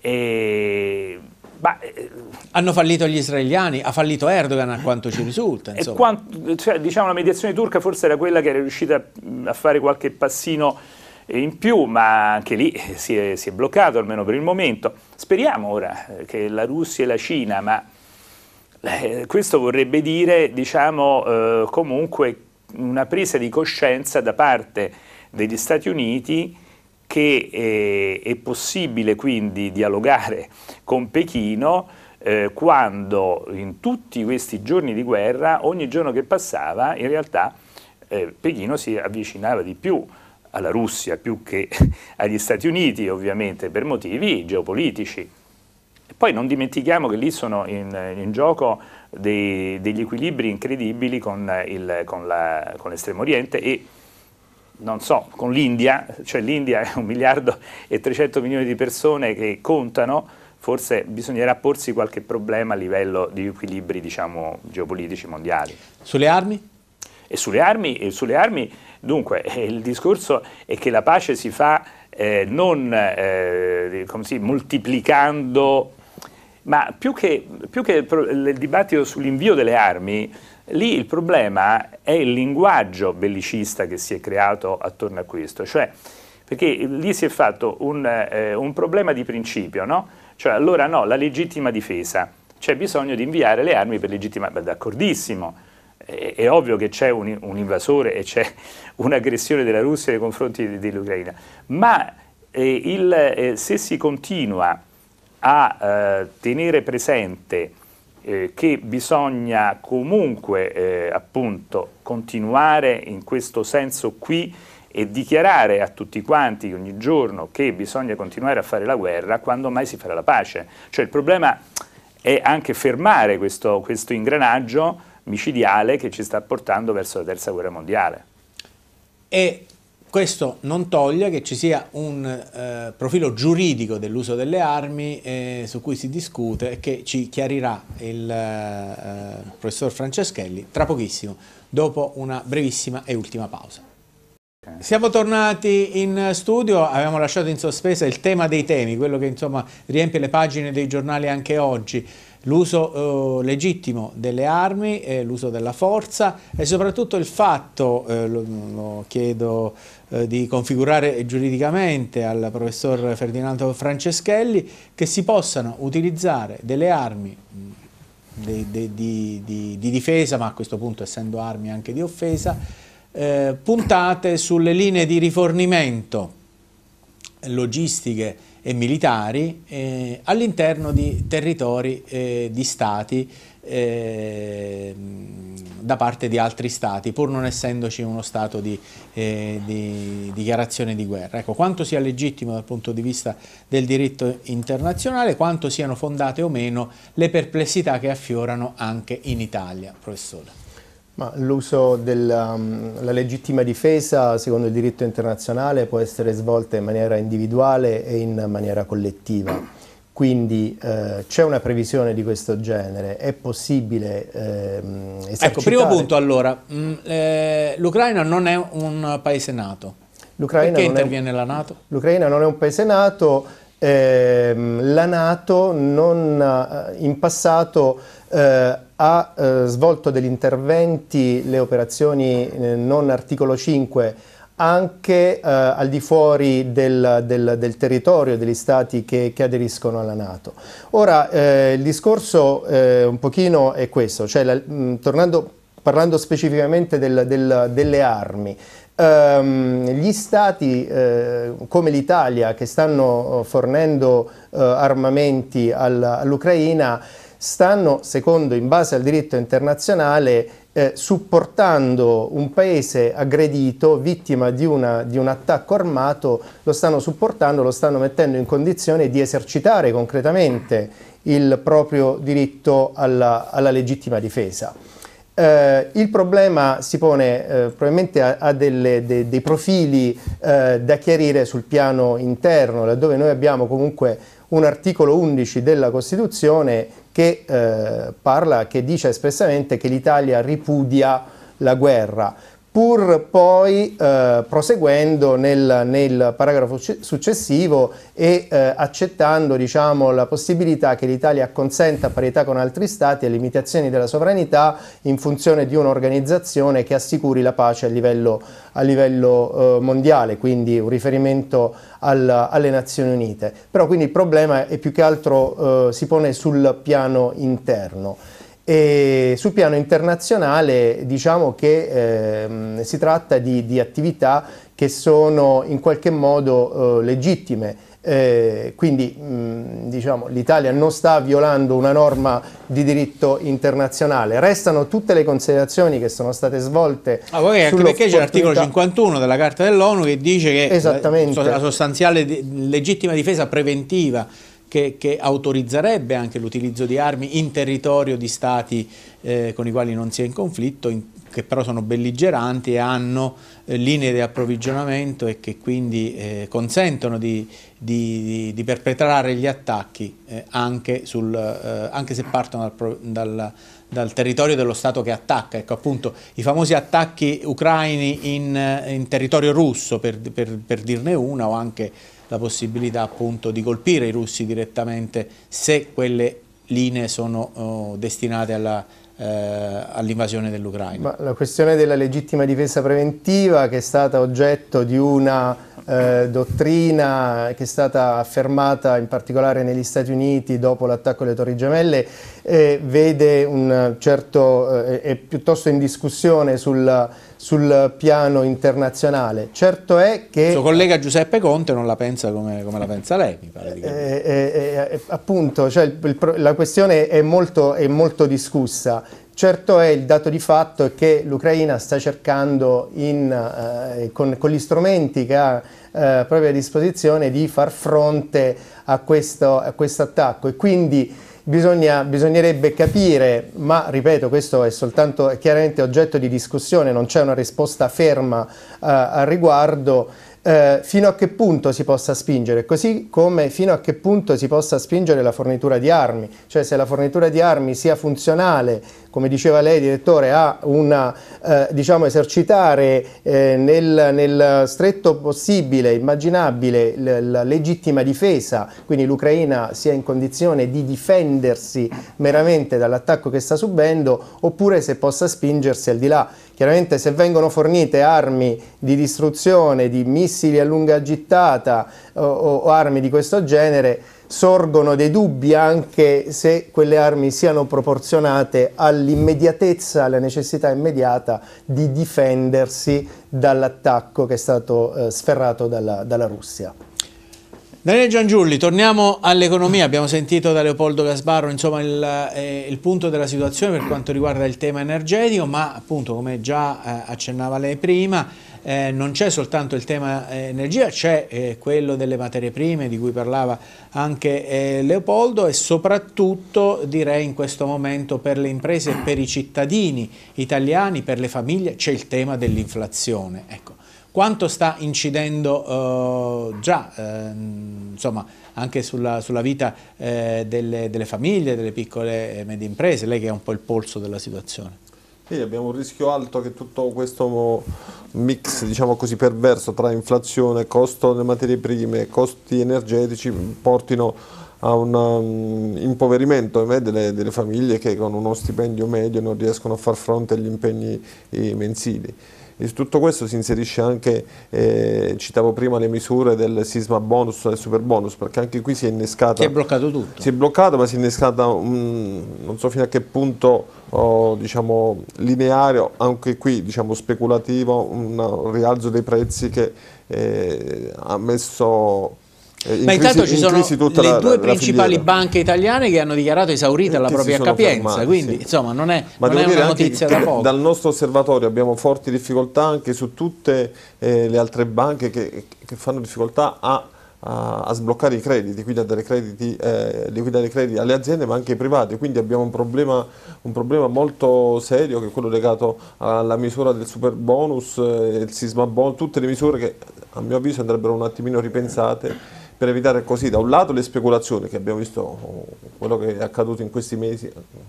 E, bah, hanno fallito gli israeliani, ha fallito Erdogan a quanto ci risulta. Insomma. Quanto, cioè, diciamo, la mediazione turca forse era quella che era riuscita a fare qualche passino in più, ma anche lì si è, si è bloccato, almeno per il momento. Speriamo ora che la Russia e la Cina, ma eh, questo vorrebbe dire, diciamo, eh, comunque una presa di coscienza da parte degli Stati Uniti che eh, è possibile quindi dialogare con Pechino eh, quando in tutti questi giorni di guerra, ogni giorno che passava, in realtà eh, Pechino si avvicinava di più alla Russia più che agli Stati Uniti, ovviamente per motivi geopolitici. E poi non dimentichiamo che lì sono in, in gioco dei, degli equilibri incredibili con, il, con, la, con l'Estremo Oriente e, non so, con l'India, cioè l'India è un miliardo e trecento milioni di persone che contano, forse bisognerà porsi qualche problema a livello di equilibri, diciamo, geopolitici mondiali. Sulle armi? E sulle armi, e sulle armi dunque, eh, il discorso è che la pace si fa eh, non eh, come si, moltiplicando, ma più che, più che il, il dibattito sull'invio delle armi, lì il problema è il linguaggio bellicista che si è creato attorno a questo, cioè perché lì si è fatto un, eh, un problema di principio, no? Cioè allora no, la legittima difesa, c'è bisogno di inviare le armi per legittima, d'accordissimo. è, è ovvio che c'è un, un invasore e c'è un'aggressione della Russia nei confronti dell'Ucraina, ma eh, il, eh, se si continua a eh, tenere presente eh, che bisogna comunque eh, appunto continuare in questo senso qui e dichiarare a tutti quanti ogni giorno che bisogna continuare a fare la guerra, quando mai si farà la pace? Cioè il problema è anche fermare questo, questo ingranaggio micidiale che ci sta portando verso la terza guerra mondiale. E questo non toglie che ci sia un eh, profilo giuridico dell'uso delle armi eh, su cui si discute e che ci chiarirà il eh, professor Franceschelli tra pochissimo, dopo una brevissima e ultima pausa. Siamo tornati in studio, avevamo lasciato in sospesa il tema dei temi, quello che insomma riempie le pagine dei giornali anche oggi, l'uso eh, legittimo delle armi, eh, l'uso della forza e soprattutto il fatto, eh, lo, lo chiedo eh, di configurare giuridicamente al professor Ferdinando Franceschelli, che si possano utilizzare delle armi di, di, di, di, di difesa, ma a questo punto essendo armi anche di offesa, Eh, puntate sulle linee di rifornimento logistiche e militari eh, all'interno di territori eh, di stati eh, da parte di altri stati, pur non essendoci uno stato di, eh, di dichiarazione di guerra. Ecco, quanto sia legittimo dal punto di vista del diritto internazionale, quanto siano fondate o meno le perplessità che affiorano anche in Italia, professore. L'uso della la legittima difesa, secondo il diritto internazionale, può essere svolta in maniera individuale e in maniera collettiva. Quindi eh, c'è una previsione di questo genere, è possibile eh, esercitare... Ecco, primo punto allora, eh, l'Ucraina non è un paese NATO. Perché interviene la NATO? L'Ucraina non è un paese NATO, eh, la NATO non, in passato eh, ha eh, svolto degli interventi, le operazioni eh, non articolo cinque, anche eh, al di fuori del, del, del territorio degli stati che, che aderiscono alla NATO. Ora, eh, il discorso eh, un pochino è questo, cioè la, mh, tornando, parlando specificamente del, del, delle armi, ehm, gli stati eh, come l'Italia che stanno fornendo eh, armamenti al, all'Ucraina stanno, secondo, in base al diritto internazionale, eh, supportando un paese aggredito, vittima di, una, di un attacco armato, lo stanno supportando, lo stanno mettendo in condizione di esercitare concretamente il proprio diritto alla, alla legittima difesa. Eh, il problema si pone eh, probabilmente a, a delle, de, dei profili eh, da chiarire sul piano interno, laddove noi abbiamo comunque un articolo undici della Costituzione che eh, parla, che dice espressamente che l'Italia ripudia la guerra, pur poi eh, proseguendo nel, nel paragrafo successivo e eh, accettando, diciamo, la possibilità che l'Italia consenta a parità con altri stati a limitazioni della sovranità in funzione di un'organizzazione che assicuri la pace a livello, a livello eh, mondiale, quindi un riferimento al, alle Nazioni Unite. Però quindi il problema è più che altro eh, si pone sul piano interno. E sul piano internazionale diciamo che eh, si tratta di, di attività che sono in qualche modo eh, legittime, eh, quindi mh, diciamo, l'Italia non sta violando una norma di diritto internazionale, restano tutte le considerazioni che sono state svolte. Ah, poi anche perché c'è l'articolo cinquantuno della Carta dell'ONU che dice che la sostanziale legittima difesa preventiva Che, che autorizzerebbe anche l'utilizzo di armi in territorio di stati eh, con i quali non si è in conflitto, in, che però sono belligeranti e hanno eh, linee di approvvigionamento e che quindi eh, consentono di, di, di perpetrare gli attacchi eh, anche, sul, eh, anche se partono dal, dal, dal territorio dello Stato che attacca. Ecco, appunto, i famosi attacchi ucraini in, in territorio russo, per, per, per dirne una, o anche la possibilità appunto di colpire i russi direttamente se quelle linee sono oh, destinate alla, eh, all'invasione dell'Ucraina. La questione della legittima difesa preventiva, che è stata oggetto di una eh, dottrina che è stata affermata in particolare negli Stati Uniti dopo l'attacco alle Torri Gemelle, eh, vede un certo, eh, è piuttosto in discussione sul, sul piano internazionale. Certo è che... Il suo collega Giuseppe Conte non la pensa come, come la pensa lei, mi pare di capire. Eh, eh, appunto, cioè il, il, la questione è molto, è molto discussa. Certo è, il dato di fatto è che l'Ucraina sta cercando in, eh, con, con gli strumenti che ha eh, proprio a disposizione di far fronte a questo, a questo attacco, e quindi bisogna, bisognerebbe capire, ma ripeto, questo è soltanto è chiaramente oggetto di discussione, non c'è una risposta ferma eh, al riguardo, eh, fino a che punto si possa spingere, così come fino a che punto si possa spingere la fornitura di armi, cioè se la fornitura di armi sia funzionale, come diceva lei direttore, a una, eh, diciamo, esercitare eh, nel, nel stretto possibile, immaginabile, la legittima difesa, quindi l'Ucraina sia in condizione di difendersi meramente dall'attacco che sta subendo, oppure se possa spingersi al di là. Chiaramente se vengono fornite armi di distruzione, di missili a lunga gittata o, o armi di questo genere, sorgono dei dubbi anche se quelle armi siano proporzionate all'immediatezza, alla necessità immediata di difendersi dall'attacco che è stato eh, sferrato dalla, dalla Russia. Daniele Giangiulli, torniamo all'economia. Abbiamo sentito da Leopoldo Gasbarro insomma, il, eh, il punto della situazione per quanto riguarda il tema energetico, ma appunto come già eh, accennava lei prima, eh, non c'è soltanto il tema eh, energia, c'è eh, quello delle materie prime di cui parlava anche eh, Leopoldo, e soprattutto direi in questo momento per le imprese e per i cittadini italiani, per le famiglie, c'è il tema dell'inflazione. Ecco. Quanto sta incidendo eh, già eh, insomma, anche sulla, sulla vita eh, delle, delle famiglie, delle piccole e medie imprese, lei che ha un po' il polso della situazione? Sì, abbiamo un rischio alto che tutto questo mix, diciamo così, perverso tra inflazione, costo delle materie prime, costi energetici portino a un um, impoverimento delle, delle famiglie che con uno stipendio medio non riescono a far fronte agli impegni eh, mensili. E su tutto questo si inserisce anche, eh, citavo prima, le misure del sisma bonus e del super bonus, perché anche qui si è innescata... Si è bloccato tutto. Si è bloccato, ma si è innescata, um, non so fino a che punto, oh, diciamo, lineare, anche qui diciamo, speculativo, un rialzo dei prezzi che eh, ha messo... In Ma intanto crisi, ci sono tutta le la, due la, principali la banche italiane che hanno dichiarato esaurita la propria capienza, fermati, quindi sì. insomma non è, Ma non è una anche notizia da poco. Dal nostro osservatorio abbiamo forti difficoltà anche su tutte eh, le altre banche che, che fanno difficoltà a, a, a sbloccare i crediti, quindi a dare crediti, eh, liquidare i crediti alle aziende ma anche ai privati, quindi abbiamo un problema, un problema molto serio che è quello legato alla misura del super bonus, eh, il sisma bonus, tutte le misure che a mio avviso andrebbero un attimino ripensate per evitare così da un lato le speculazioni, che abbiamo visto quello che è accaduto in questi mesi.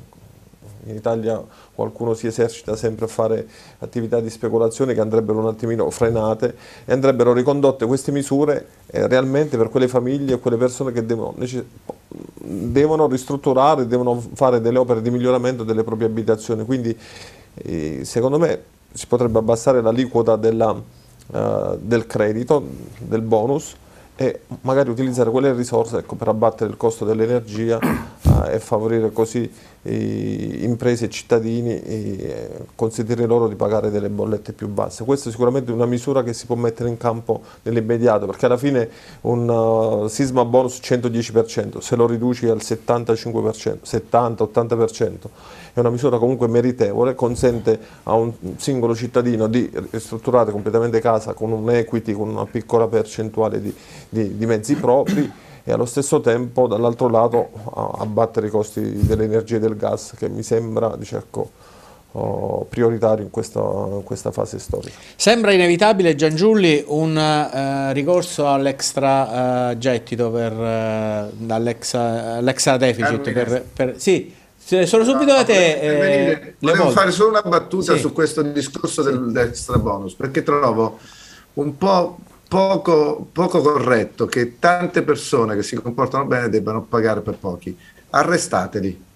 In Italia qualcuno si esercita sempre a fare attività di speculazione che andrebbero un attimino frenate e andrebbero ricondotte queste misure eh, realmente per quelle famiglie e quelle persone che devono, devono ristrutturare, devono fare delle opere di miglioramento delle proprie abitazioni. Quindi eh, secondo me si potrebbe abbassare l'aliquota della, uh, del credito, del bonus, e magari utilizzare quelle risorse, ecco, per abbattere il costo dell'energia eh, e favorire così eh, imprese e cittadini e eh, consentire loro di pagare delle bollette più basse. Questa è sicuramente una misura che si può mettere in campo nell'immediato, perché alla fine un uh, sisma bonus centodieci per cento, se lo riduci al settantacinque per cento, settanta ottanta per cento, è una misura comunque meritevole, consente a un singolo cittadino di ristrutturare completamente casa con un equity, con una piccola percentuale di, di, di mezzi propri, e allo stesso tempo dall'altro lato abbattere i costi dell'energia e del gas, che mi sembra dice, ecco, oh, prioritario in questa, in questa fase storica. Sembra inevitabile, Giangiulli, un uh, ricorso all'extra uh, gettito per uh, all'extra deficit per, per, sì. Sono subito no, da te. Eh, volevo fare solo una battuta sì. su questo discorso sì. dell'extra bonus, perché trovo un po' poco, poco corretto che tante persone che si comportano bene debbano pagare per pochi. Arrestateli,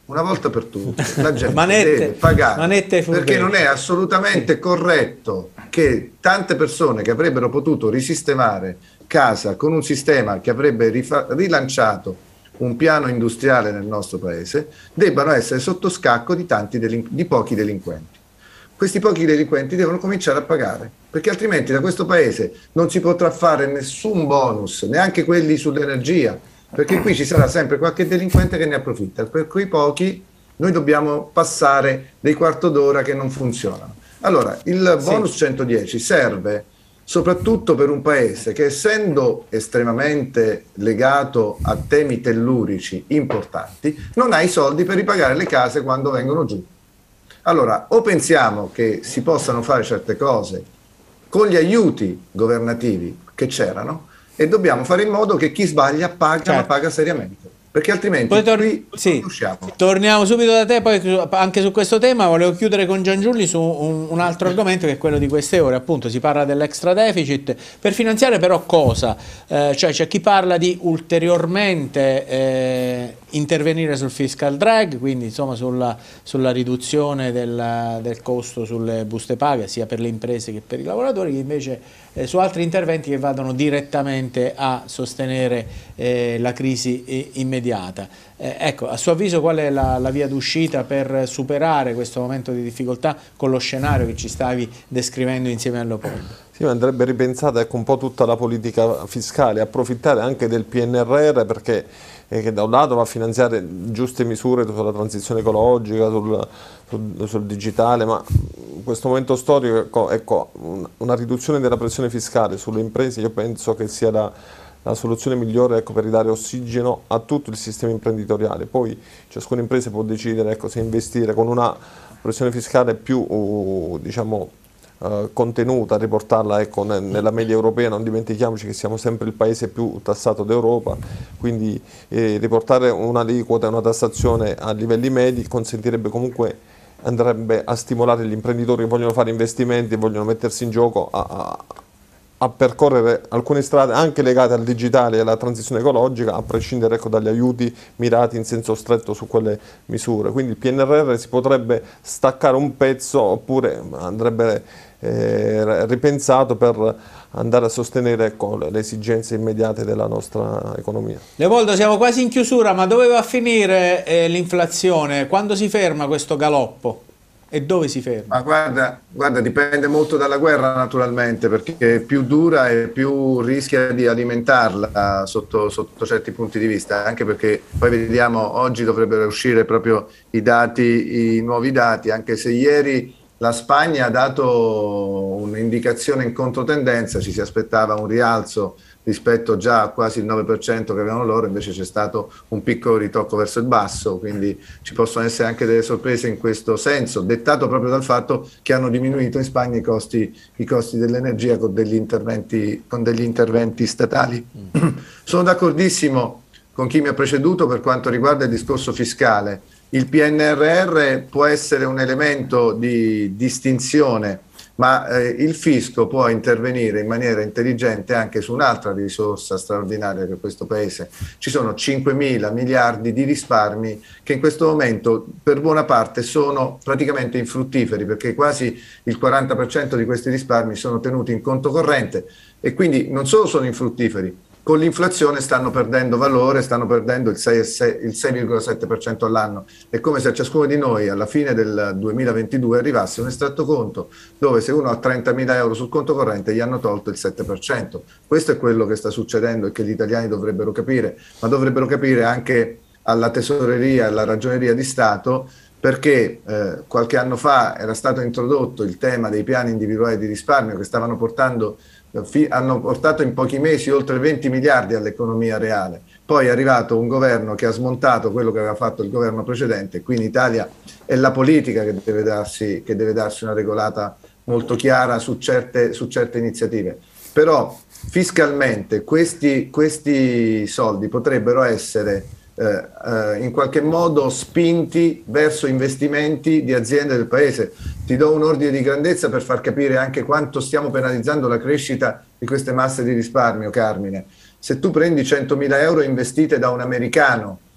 una volta per tutte, la gente manette, deve pagare, manette perché non è assolutamente corretto che tante persone che avrebbero potuto risistemare casa con un sistema che avrebbe rilanciato un piano industriale nel nostro paese debbano essere sotto scacco di, tanti di pochi delinquenti. Questi pochi delinquenti devono cominciare a pagare, perché altrimenti da questo paese non si potrà fare nessun bonus, neanche quelli sull'energia, perché qui ci sarà sempre qualche delinquente che ne approfitta. Per quei pochi noi dobbiamo passare dei quarto d'ora che non funzionano. Allora, il bonus centodieci serve soprattutto per un paese che, essendo estremamente legato a temi tellurici importanti, non ha i soldi per ripagare le case quando vengono giù. Allora, o pensiamo che si possano fare certe cose con gli aiuti governativi che c'erano, e dobbiamo fare in modo che chi sbaglia paga, certo, ma paga seriamente, perché altrimenti poi tor- qui sì. non usciamo. Torniamo subito da te, poi anche su questo tema volevo chiudere con Giangiulli su un, un altro argomento che è quello di queste ore, appunto si parla dell'extra deficit, per finanziare però cosa? Eh, cioè c'è chi parla di ulteriormente eh, intervenire sul fiscal drag, quindi insomma sulla, sulla riduzione del, del costo sulle buste paga sia per le imprese che per i lavoratori, invece eh, su altri interventi che vadano direttamente a sostenere eh, la crisi eh, immediata. Eh, ecco, a suo avviso qual è la, la via d'uscita per superare questo momento di difficoltà con lo scenario che ci stavi descrivendo insieme a Leopoldo? Sì, ma andrebbe ripensata ecco, un po' tutta la politica fiscale, approfittare anche del P N R R perché eh, che da un lato va a finanziare giuste misure sulla transizione ecologica, sul, sul, sul digitale, ma in questo momento storico ecco, ecco, una riduzione della pressione fiscale sulle imprese io penso che sia la, la soluzione migliore ecco, per ridare ossigeno a tutto il sistema imprenditoriale. Poi ciascuna impresa può decidere ecco, se investire con una pressione fiscale più uh, diciamo, Uh, contenuta, riportarla ecco, ne, nella media europea. Non dimentichiamoci che siamo sempre il paese più tassato d'Europa, quindi eh, riportare un'aliquota e una tassazione a livelli medi consentirebbe comunque, andrebbe a stimolare gli imprenditori che vogliono fare investimenti e vogliono mettersi in gioco a, a, a percorrere alcune strade anche legate al digitale e alla transizione ecologica, a prescindere ecco, dagli aiuti mirati in senso stretto su quelle misure. Quindi il P N R R si potrebbe staccare un pezzo oppure andrebbe Eh, ripensato per andare a sostenere ecco, le, le esigenze immediate della nostra economia. Leopoldo, siamo quasi in chiusura, ma dove va a finire eh, l'inflazione? Quando si ferma questo galoppo? E dove si ferma? Ma guarda, guarda, dipende molto dalla guerra naturalmente, perché più dura e più rischia di alimentarla sotto, sotto certi punti di vista, anche perché poi vediamo, oggi dovrebbero uscire proprio i dati, i nuovi dati, anche se ieri la Spagna ha dato un'indicazione in controtendenza, ci si aspettava un rialzo rispetto già a quasi il nove per cento che avevano loro, invece c'è stato un piccolo ritocco verso il basso, quindi ci possono essere anche delle sorprese in questo senso, dettato proprio dal fatto che hanno diminuito in Spagna i costi, i costi dell'energia con degli interventi, con degli interventi statali. Mm. Sono d'accordissimo con chi mi ha preceduto per quanto riguarda il discorso fiscale. Il P N R R può essere un elemento di distinzione, ma eh, il fisco può intervenire in maniera intelligente anche su un'altra risorsa straordinaria che questo Paese. Ci sono cinquemila miliardi di risparmi che in questo momento per buona parte sono praticamente infruttiferi, perché quasi il quaranta per cento di questi risparmi sono tenuti in conto corrente e quindi non solo sono infruttiferi, con l'inflazione stanno perdendo valore, stanno perdendo il sei virgola sette per cento all'anno. È come se a ciascuno di noi alla fine del duemilaventidue arrivasse un estratto conto dove se uno ha trentamila euro sul conto corrente gli hanno tolto il sette per cento. Questo è quello che sta succedendo e che gli italiani dovrebbero capire, ma dovrebbero capire anche alla tesoreria e alla ragioneria di Stato, perché eh, qualche anno fa era stato introdotto il tema dei piani individuali di risparmio che stavano portando hanno portato in pochi mesi oltre venti miliardi all'economia reale. Poi è arrivato un governo che ha smontato quello che aveva fatto il governo precedente. Qui in Italia è la politica che deve darsi, che deve darsi una regolata molto chiara su certe, su certe iniziative. Però fiscalmente questi, questi soldi potrebbero essere eh, eh, in qualche modo spinti verso investimenti di aziende del Paese. Ti do un ordine di grandezza per far capire anche quanto stiamo penalizzando la crescita di queste masse di risparmio, Carmine. Se tu prendi centomila euro investite da un americano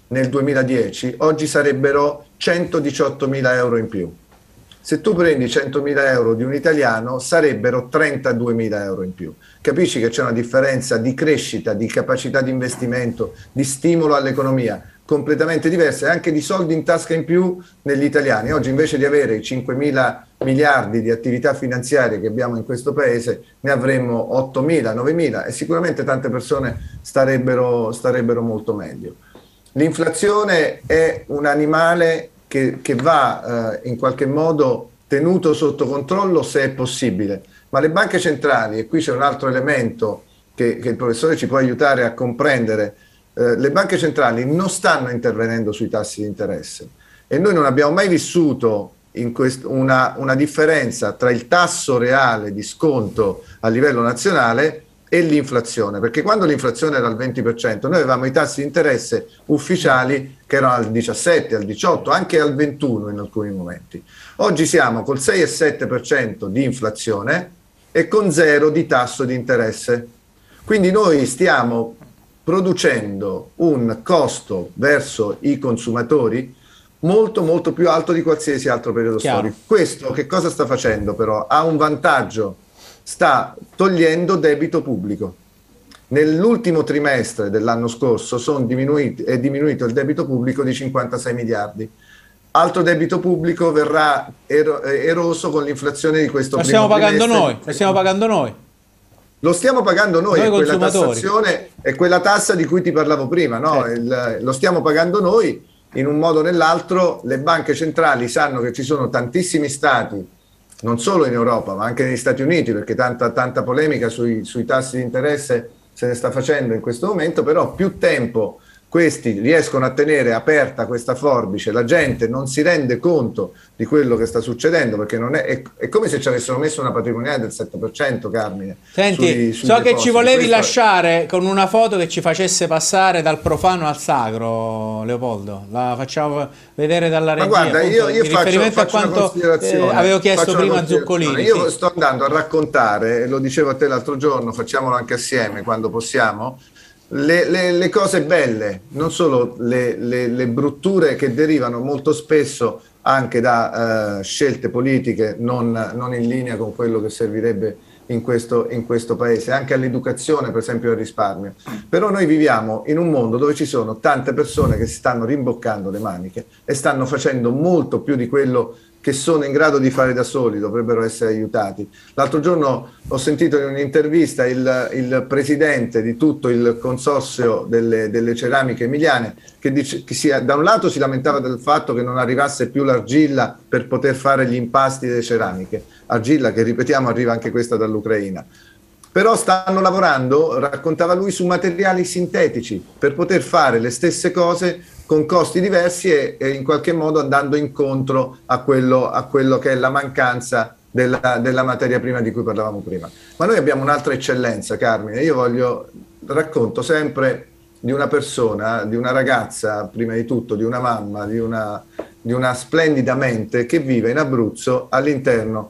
nel duemiladieci, oggi sarebbero centodiciottomila euro in più. Se tu prendi centomila euro di un italiano, sarebbero trentaduemila euro in più. Capisci che c'è una differenza di crescita, di capacità di investimento, di stimolo all'economia completamente diversa, e anche di soldi in tasca in più negli italiani. Oggi, invece di avere i cinquemila miliardi di attività finanziarie che abbiamo in questo paese, ne avremmo ottomila, novemila, e sicuramente tante persone starebbero, starebbero molto meglio. L'inflazione è un animale che, che va eh, in qualche modo tenuto sotto controllo se è possibile, ma le banche centrali, e qui c'è un altro elemento che, che il professore ci può aiutare a comprendere, eh, le banche centrali non stanno intervenendo sui tassi di interesse, e noi non abbiamo mai vissuto in quest- una, una differenza tra il tasso reale di sconto a livello nazionale e l'inflazione, perché quando l'inflazione era al venti per cento noi avevamo i tassi di interesse ufficiali che erano al diciassette, al diciotto, anche al ventuno in alcuni momenti. Oggi siamo col sei virgola sette per cento di inflazione e con zero di tasso di interesse. Quindi noi stiamo producendo un costo verso i consumatori molto molto più alto di qualsiasi altro periodo Chiaro. storico. Questo che cosa sta facendo però? Ha un vantaggio: sta togliendo debito pubblico. Nell'ultimo trimestre dell'anno scorso sono diminuiti, è diminuito il debito pubblico di cinquantasei miliardi. Altro debito pubblico verrà ero, eroso con l'inflazione di questo lo primo stiamo pagando trimestre. noi, lo stiamo pagando noi. Lo stiamo pagando noi, Noi è quella consumatori. tassazione, è quella tassa di cui ti parlavo prima, no? Certo. Il, lo stiamo pagando noi, in un modo o nell'altro. Le banche centrali sanno che ci sono tantissimi stati, non solo in Europa ma anche negli Stati Uniti, perché tanta, tanta polemica sui, sui tassi di interesse se ne sta facendo in questo momento, però più tempo questi riescono a tenere aperta questa forbice, la gente non si rende conto di quello che sta succedendo, perché non è, è, è come se ci avessero messo una patrimoniale del sette per cento, Carmine. Senti, sui, sui so che depositi. ci volevi Questo è... lasciare con una foto che ci facesse passare dal profano al sacro, Leopoldo. La facciamo vedere dalla regia. Ma guarda, appunto, io, io in faccio, riferimento faccio a quanto una considerazione. eh, avevo chiesto Faccio una prima a considerazione. Zuccolini. Io Sì. sto andando a raccontare, lo dicevo a te l'altro giorno, facciamolo anche assieme quando possiamo, Le, le, le cose belle, non solo le, le, le brutture che derivano molto spesso anche da uh, scelte politiche non, non in linea con quello che servirebbe in questo, in questo paese, anche all'educazione, per esempio al risparmio. Però noi viviamo in un mondo dove ci sono tante persone che si stanno rimboccando le maniche e stanno facendo molto più di quello che sono in grado di fare da soli, dovrebbero essere aiutati. L'altro giorno ho sentito in un'intervista il, il presidente di tutto il consorzio delle, delle ceramiche emiliane che, dice, che si, da un lato si lamentava del fatto che non arrivasse più l'argilla per poter fare gli impasti delle ceramiche, argilla che, ripetiamo, arriva anche questa dall'Ucraina. Però stanno lavorando, raccontava lui, su materiali sintetici per poter fare le stesse cose con costi diversi e, e in qualche modo andando incontro a quello, a quello che è la mancanza della, della materia prima di cui parlavamo prima. Ma noi abbiamo un'altra eccellenza, Carmine. Io voglio, racconto sempre di una persona, di una ragazza, prima di tutto, di una mamma, di una, di una splendida mente che vive in Abruzzo all'interno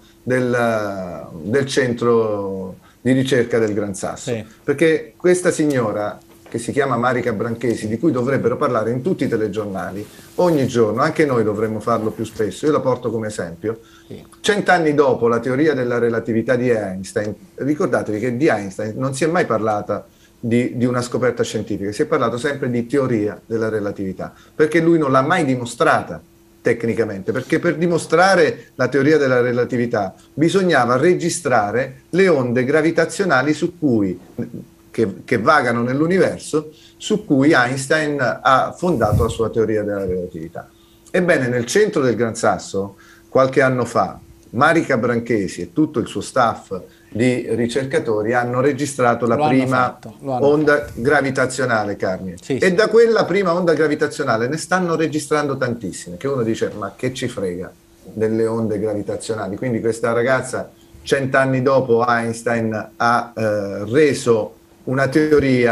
del, del centro di ricerca del Gran Sasso. Sì. Perché questa signora, che si chiama Marica Branchesi, di cui dovrebbero parlare in tutti i telegiornali ogni giorno, anche noi dovremmo farlo più spesso, io la porto come esempio. Sì. Cent'anni dopo la teoria della relatività di Einstein, ricordatevi che di Einstein non si è mai parlata di, di una scoperta scientifica, si è parlato sempre di teoria della relatività, perché lui non l'ha mai dimostrata tecnicamente, perché per dimostrare la teoria della relatività bisognava registrare le onde gravitazionali su cui Che, che vagano nell'universo, su cui Einstein ha fondato la sua teoria della relatività. Ebbene, nel centro del Gran Sasso, qualche anno fa, Marica Branchesi e tutto il suo staff di ricercatori hanno registrato la prima onda gravitazionale, Carmine. Sì, sì. E da quella prima onda gravitazionale ne stanno registrando tantissime, che uno dice, ma che ci frega delle onde gravitazionali? Quindi questa ragazza, cent'anni dopo Einstein, ha eh, reso una teoria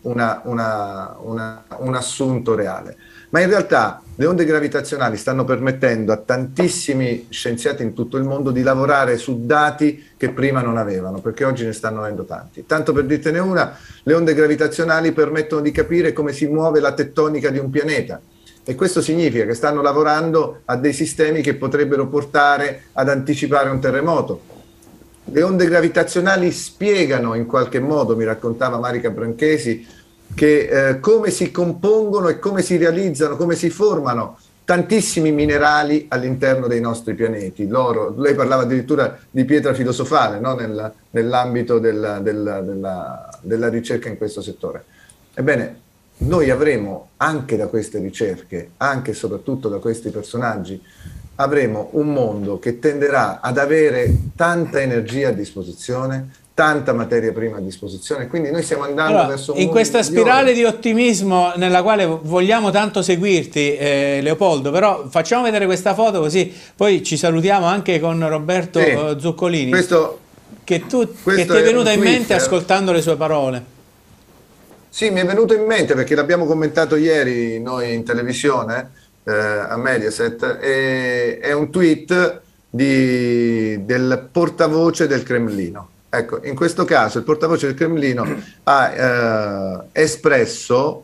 una, una, una, un assunto reale. Ma in realtà le onde gravitazionali stanno permettendo a tantissimi scienziati in tutto il mondo di lavorare su dati che prima non avevano, perché oggi ne stanno avendo tanti. Tanto per dirtene una, le onde gravitazionali permettono di capire come si muove la tettonica di un pianeta. E questo significa che stanno lavorando a dei sistemi che potrebbero portare ad anticipare un terremoto. Le onde gravitazionali spiegano in qualche modo, mi raccontava Marica Branchesi, che eh, come si compongono e come si realizzano, come si formano tantissimi minerali all'interno dei nostri pianeti. L'oro, lei parlava addirittura di pietra filosofale, no? Nel, nell'ambito della, della, della, della ricerca in questo settore. Ebbene, noi avremo anche da queste ricerche, anche e soprattutto da questi personaggi, avremo un mondo che tenderà ad avere tanta energia a disposizione, tanta materia prima a disposizione, quindi noi stiamo andando allora, verso un in mondo questa migliore. spirale di ottimismo nella quale vogliamo tanto seguirti, eh, Leopoldo, però facciamo vedere questa foto così poi ci salutiamo anche con Roberto sì, uh, Zuccolini, questo, che, tu, che ti è venuta in mente ascoltando le sue parole. Sì, mi è venuto in mente perché l'abbiamo commentato ieri noi in televisione eh, a Mediaset, e, è un tweet di, del portavoce del Cremlino. Ecco, in questo caso il portavoce del Cremlino ha eh, espresso,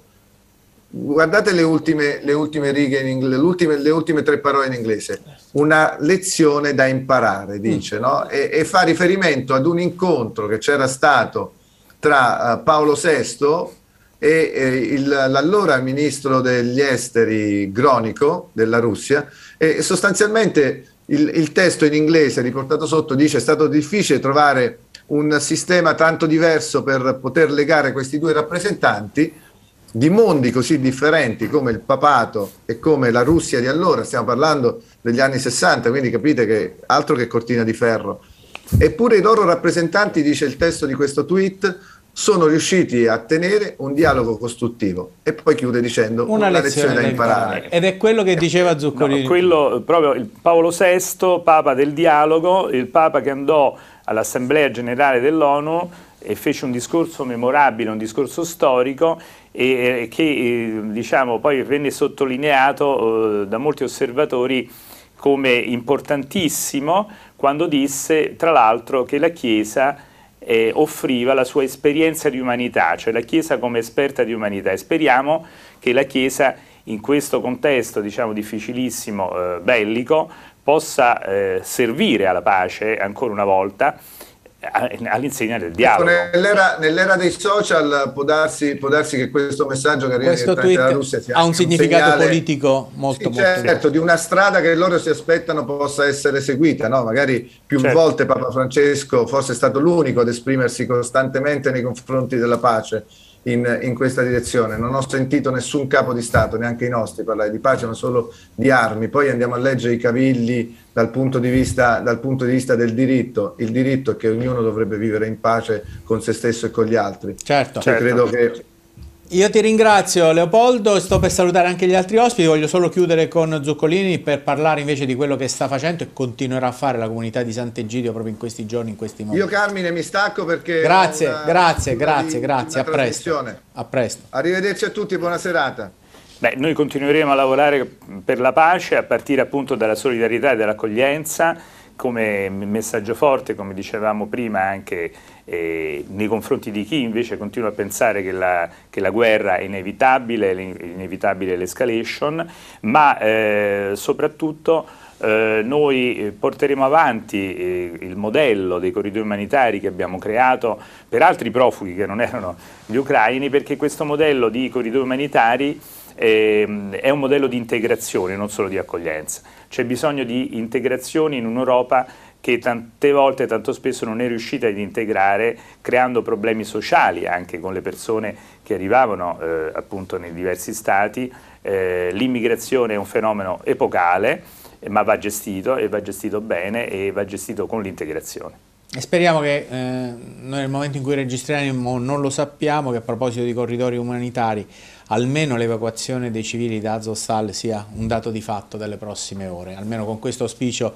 guardate le ultime, le ultime righe in inglese, le ultime, le ultime tre parole in inglese, una lezione da imparare, dice, no? E, e fa riferimento ad un incontro che c'era stato tra uh, Paolo sesto e eh, l'allora ministro degli esteri Gronico della Russia, e sostanzialmente il, il testo in inglese riportato sotto dice: è stato difficile trovare un sistema tanto diverso per poter legare questi due rappresentanti di mondi così differenti come il papato e come la Russia di allora. Stiamo parlando degli anni sessanta, quindi capite che altro che cortina di ferro. Eppure i loro rappresentanti, dice il testo di questo tweet, sono riusciti a tenere un dialogo costruttivo. E poi chiude dicendo una, una lezione, lezione da imparare. imparare. Ed è quello che diceva Zuccolini. No, quello proprio il Paolo sesto, Papa del dialogo, il Papa che andò all'Assemblea Generale dell'ONU e fece un discorso memorabile, un discorso storico, e, e che eh, diciamo poi venne sottolineato eh, da molti osservatori come importantissimo, quando disse tra l'altro che la Chiesa eh, offriva la sua esperienza di umanità, cioè la Chiesa come esperta di umanità, e speriamo che la Chiesa in questo contesto diciamo difficilissimo, eh, bellico, possa eh, servire alla pace ancora una volta all'insegna del dialogo. Nell'era, nell'era dei social può darsi, può darsi che questo messaggio che arriva direttamente dalla Russia sia ha un significato segnale, politico molto, sì, molto certo, di una strada che loro si aspettano possa essere seguita, no? Magari più certo. volte Papa Francesco forse è stato l'unico ad esprimersi costantemente nei confronti della pace in, in questa direzione. Non ho sentito nessun capo di Stato, neanche i nostri, parlare di pace, ma solo di armi. Poi andiamo a leggere i cavilli dal punto di vista, dal punto di vista del diritto. Il diritto è che ognuno dovrebbe vivere in pace con se stesso e con gli altri. Certo, cioè, certo. credo che... Io ti ringrazio Leopoldo, sto per salutare anche gli altri ospiti, voglio solo chiudere con Zuccolini per parlare invece di quello che sta facendo e continuerà a fare la comunità di Sant'Egidio proprio in questi giorni, in questi momenti. Io Carmine mi stacco perché... Grazie, una, grazie, una grazie, di, grazie, a presto. A presto. Arrivederci a tutti, buona serata. Beh, noi continueremo a lavorare per la pace a partire appunto dalla solidarietà e dall'accoglienza come messaggio forte, come dicevamo prima, anche eh, nei confronti di chi invece continua a pensare che la, che la guerra è inevitabile, è inevitabile l'escalation, ma eh, soprattutto eh, noi porteremo avanti eh, il modello dei corridoi umanitari che abbiamo creato per altri profughi che non erano gli ucraini, perché questo modello di corridoi umanitari eh, è un modello di integrazione, non solo di accoglienza. C'è bisogno di integrazione in un'Europa che tante volte, tanto spesso non è riuscita ad integrare, creando problemi sociali anche con le persone che arrivavano eh, appunto nei diversi stati. Eh, l'immigrazione è un fenomeno epocale, eh, ma va gestito e va gestito bene e va gestito con l'integrazione. E speriamo che eh, noi nel momento in cui registriamo non lo sappiamo, che a proposito di corridoi umanitari almeno l'evacuazione dei civili da Azovstal sia un dato di fatto delle prossime ore. Almeno con questo auspicio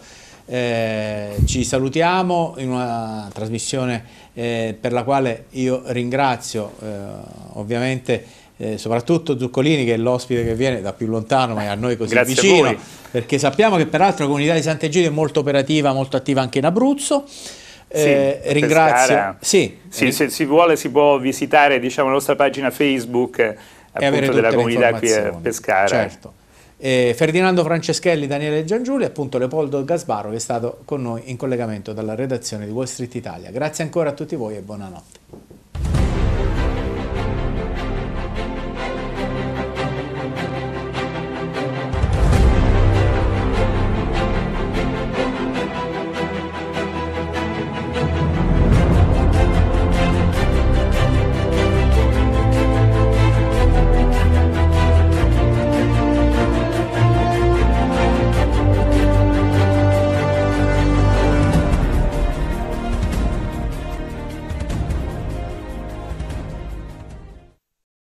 Eh, ci salutiamo in una trasmissione eh, per la quale io ringrazio eh, ovviamente eh, soprattutto Zuccolini, che è l'ospite che viene da più lontano ma è a noi così Grazie vicino, a voi. perché sappiamo che peraltro la comunità di Sant'Egidio è molto operativa, molto attiva anche in Abruzzo. Eh, sì, ringrazio. Sì, sì, se si vuole si può visitare, diciamo, la nostra pagina Facebook eh, appunto della comunità qui a Pescara. Certo. Eh, Ferdinando Franceschelli, Daniele Giangiuli e appunto Leopoldo Gasbaro, che è stato con noi in collegamento dalla redazione di Wall Street Italia. Grazie ancora a tutti voi e buonanotte.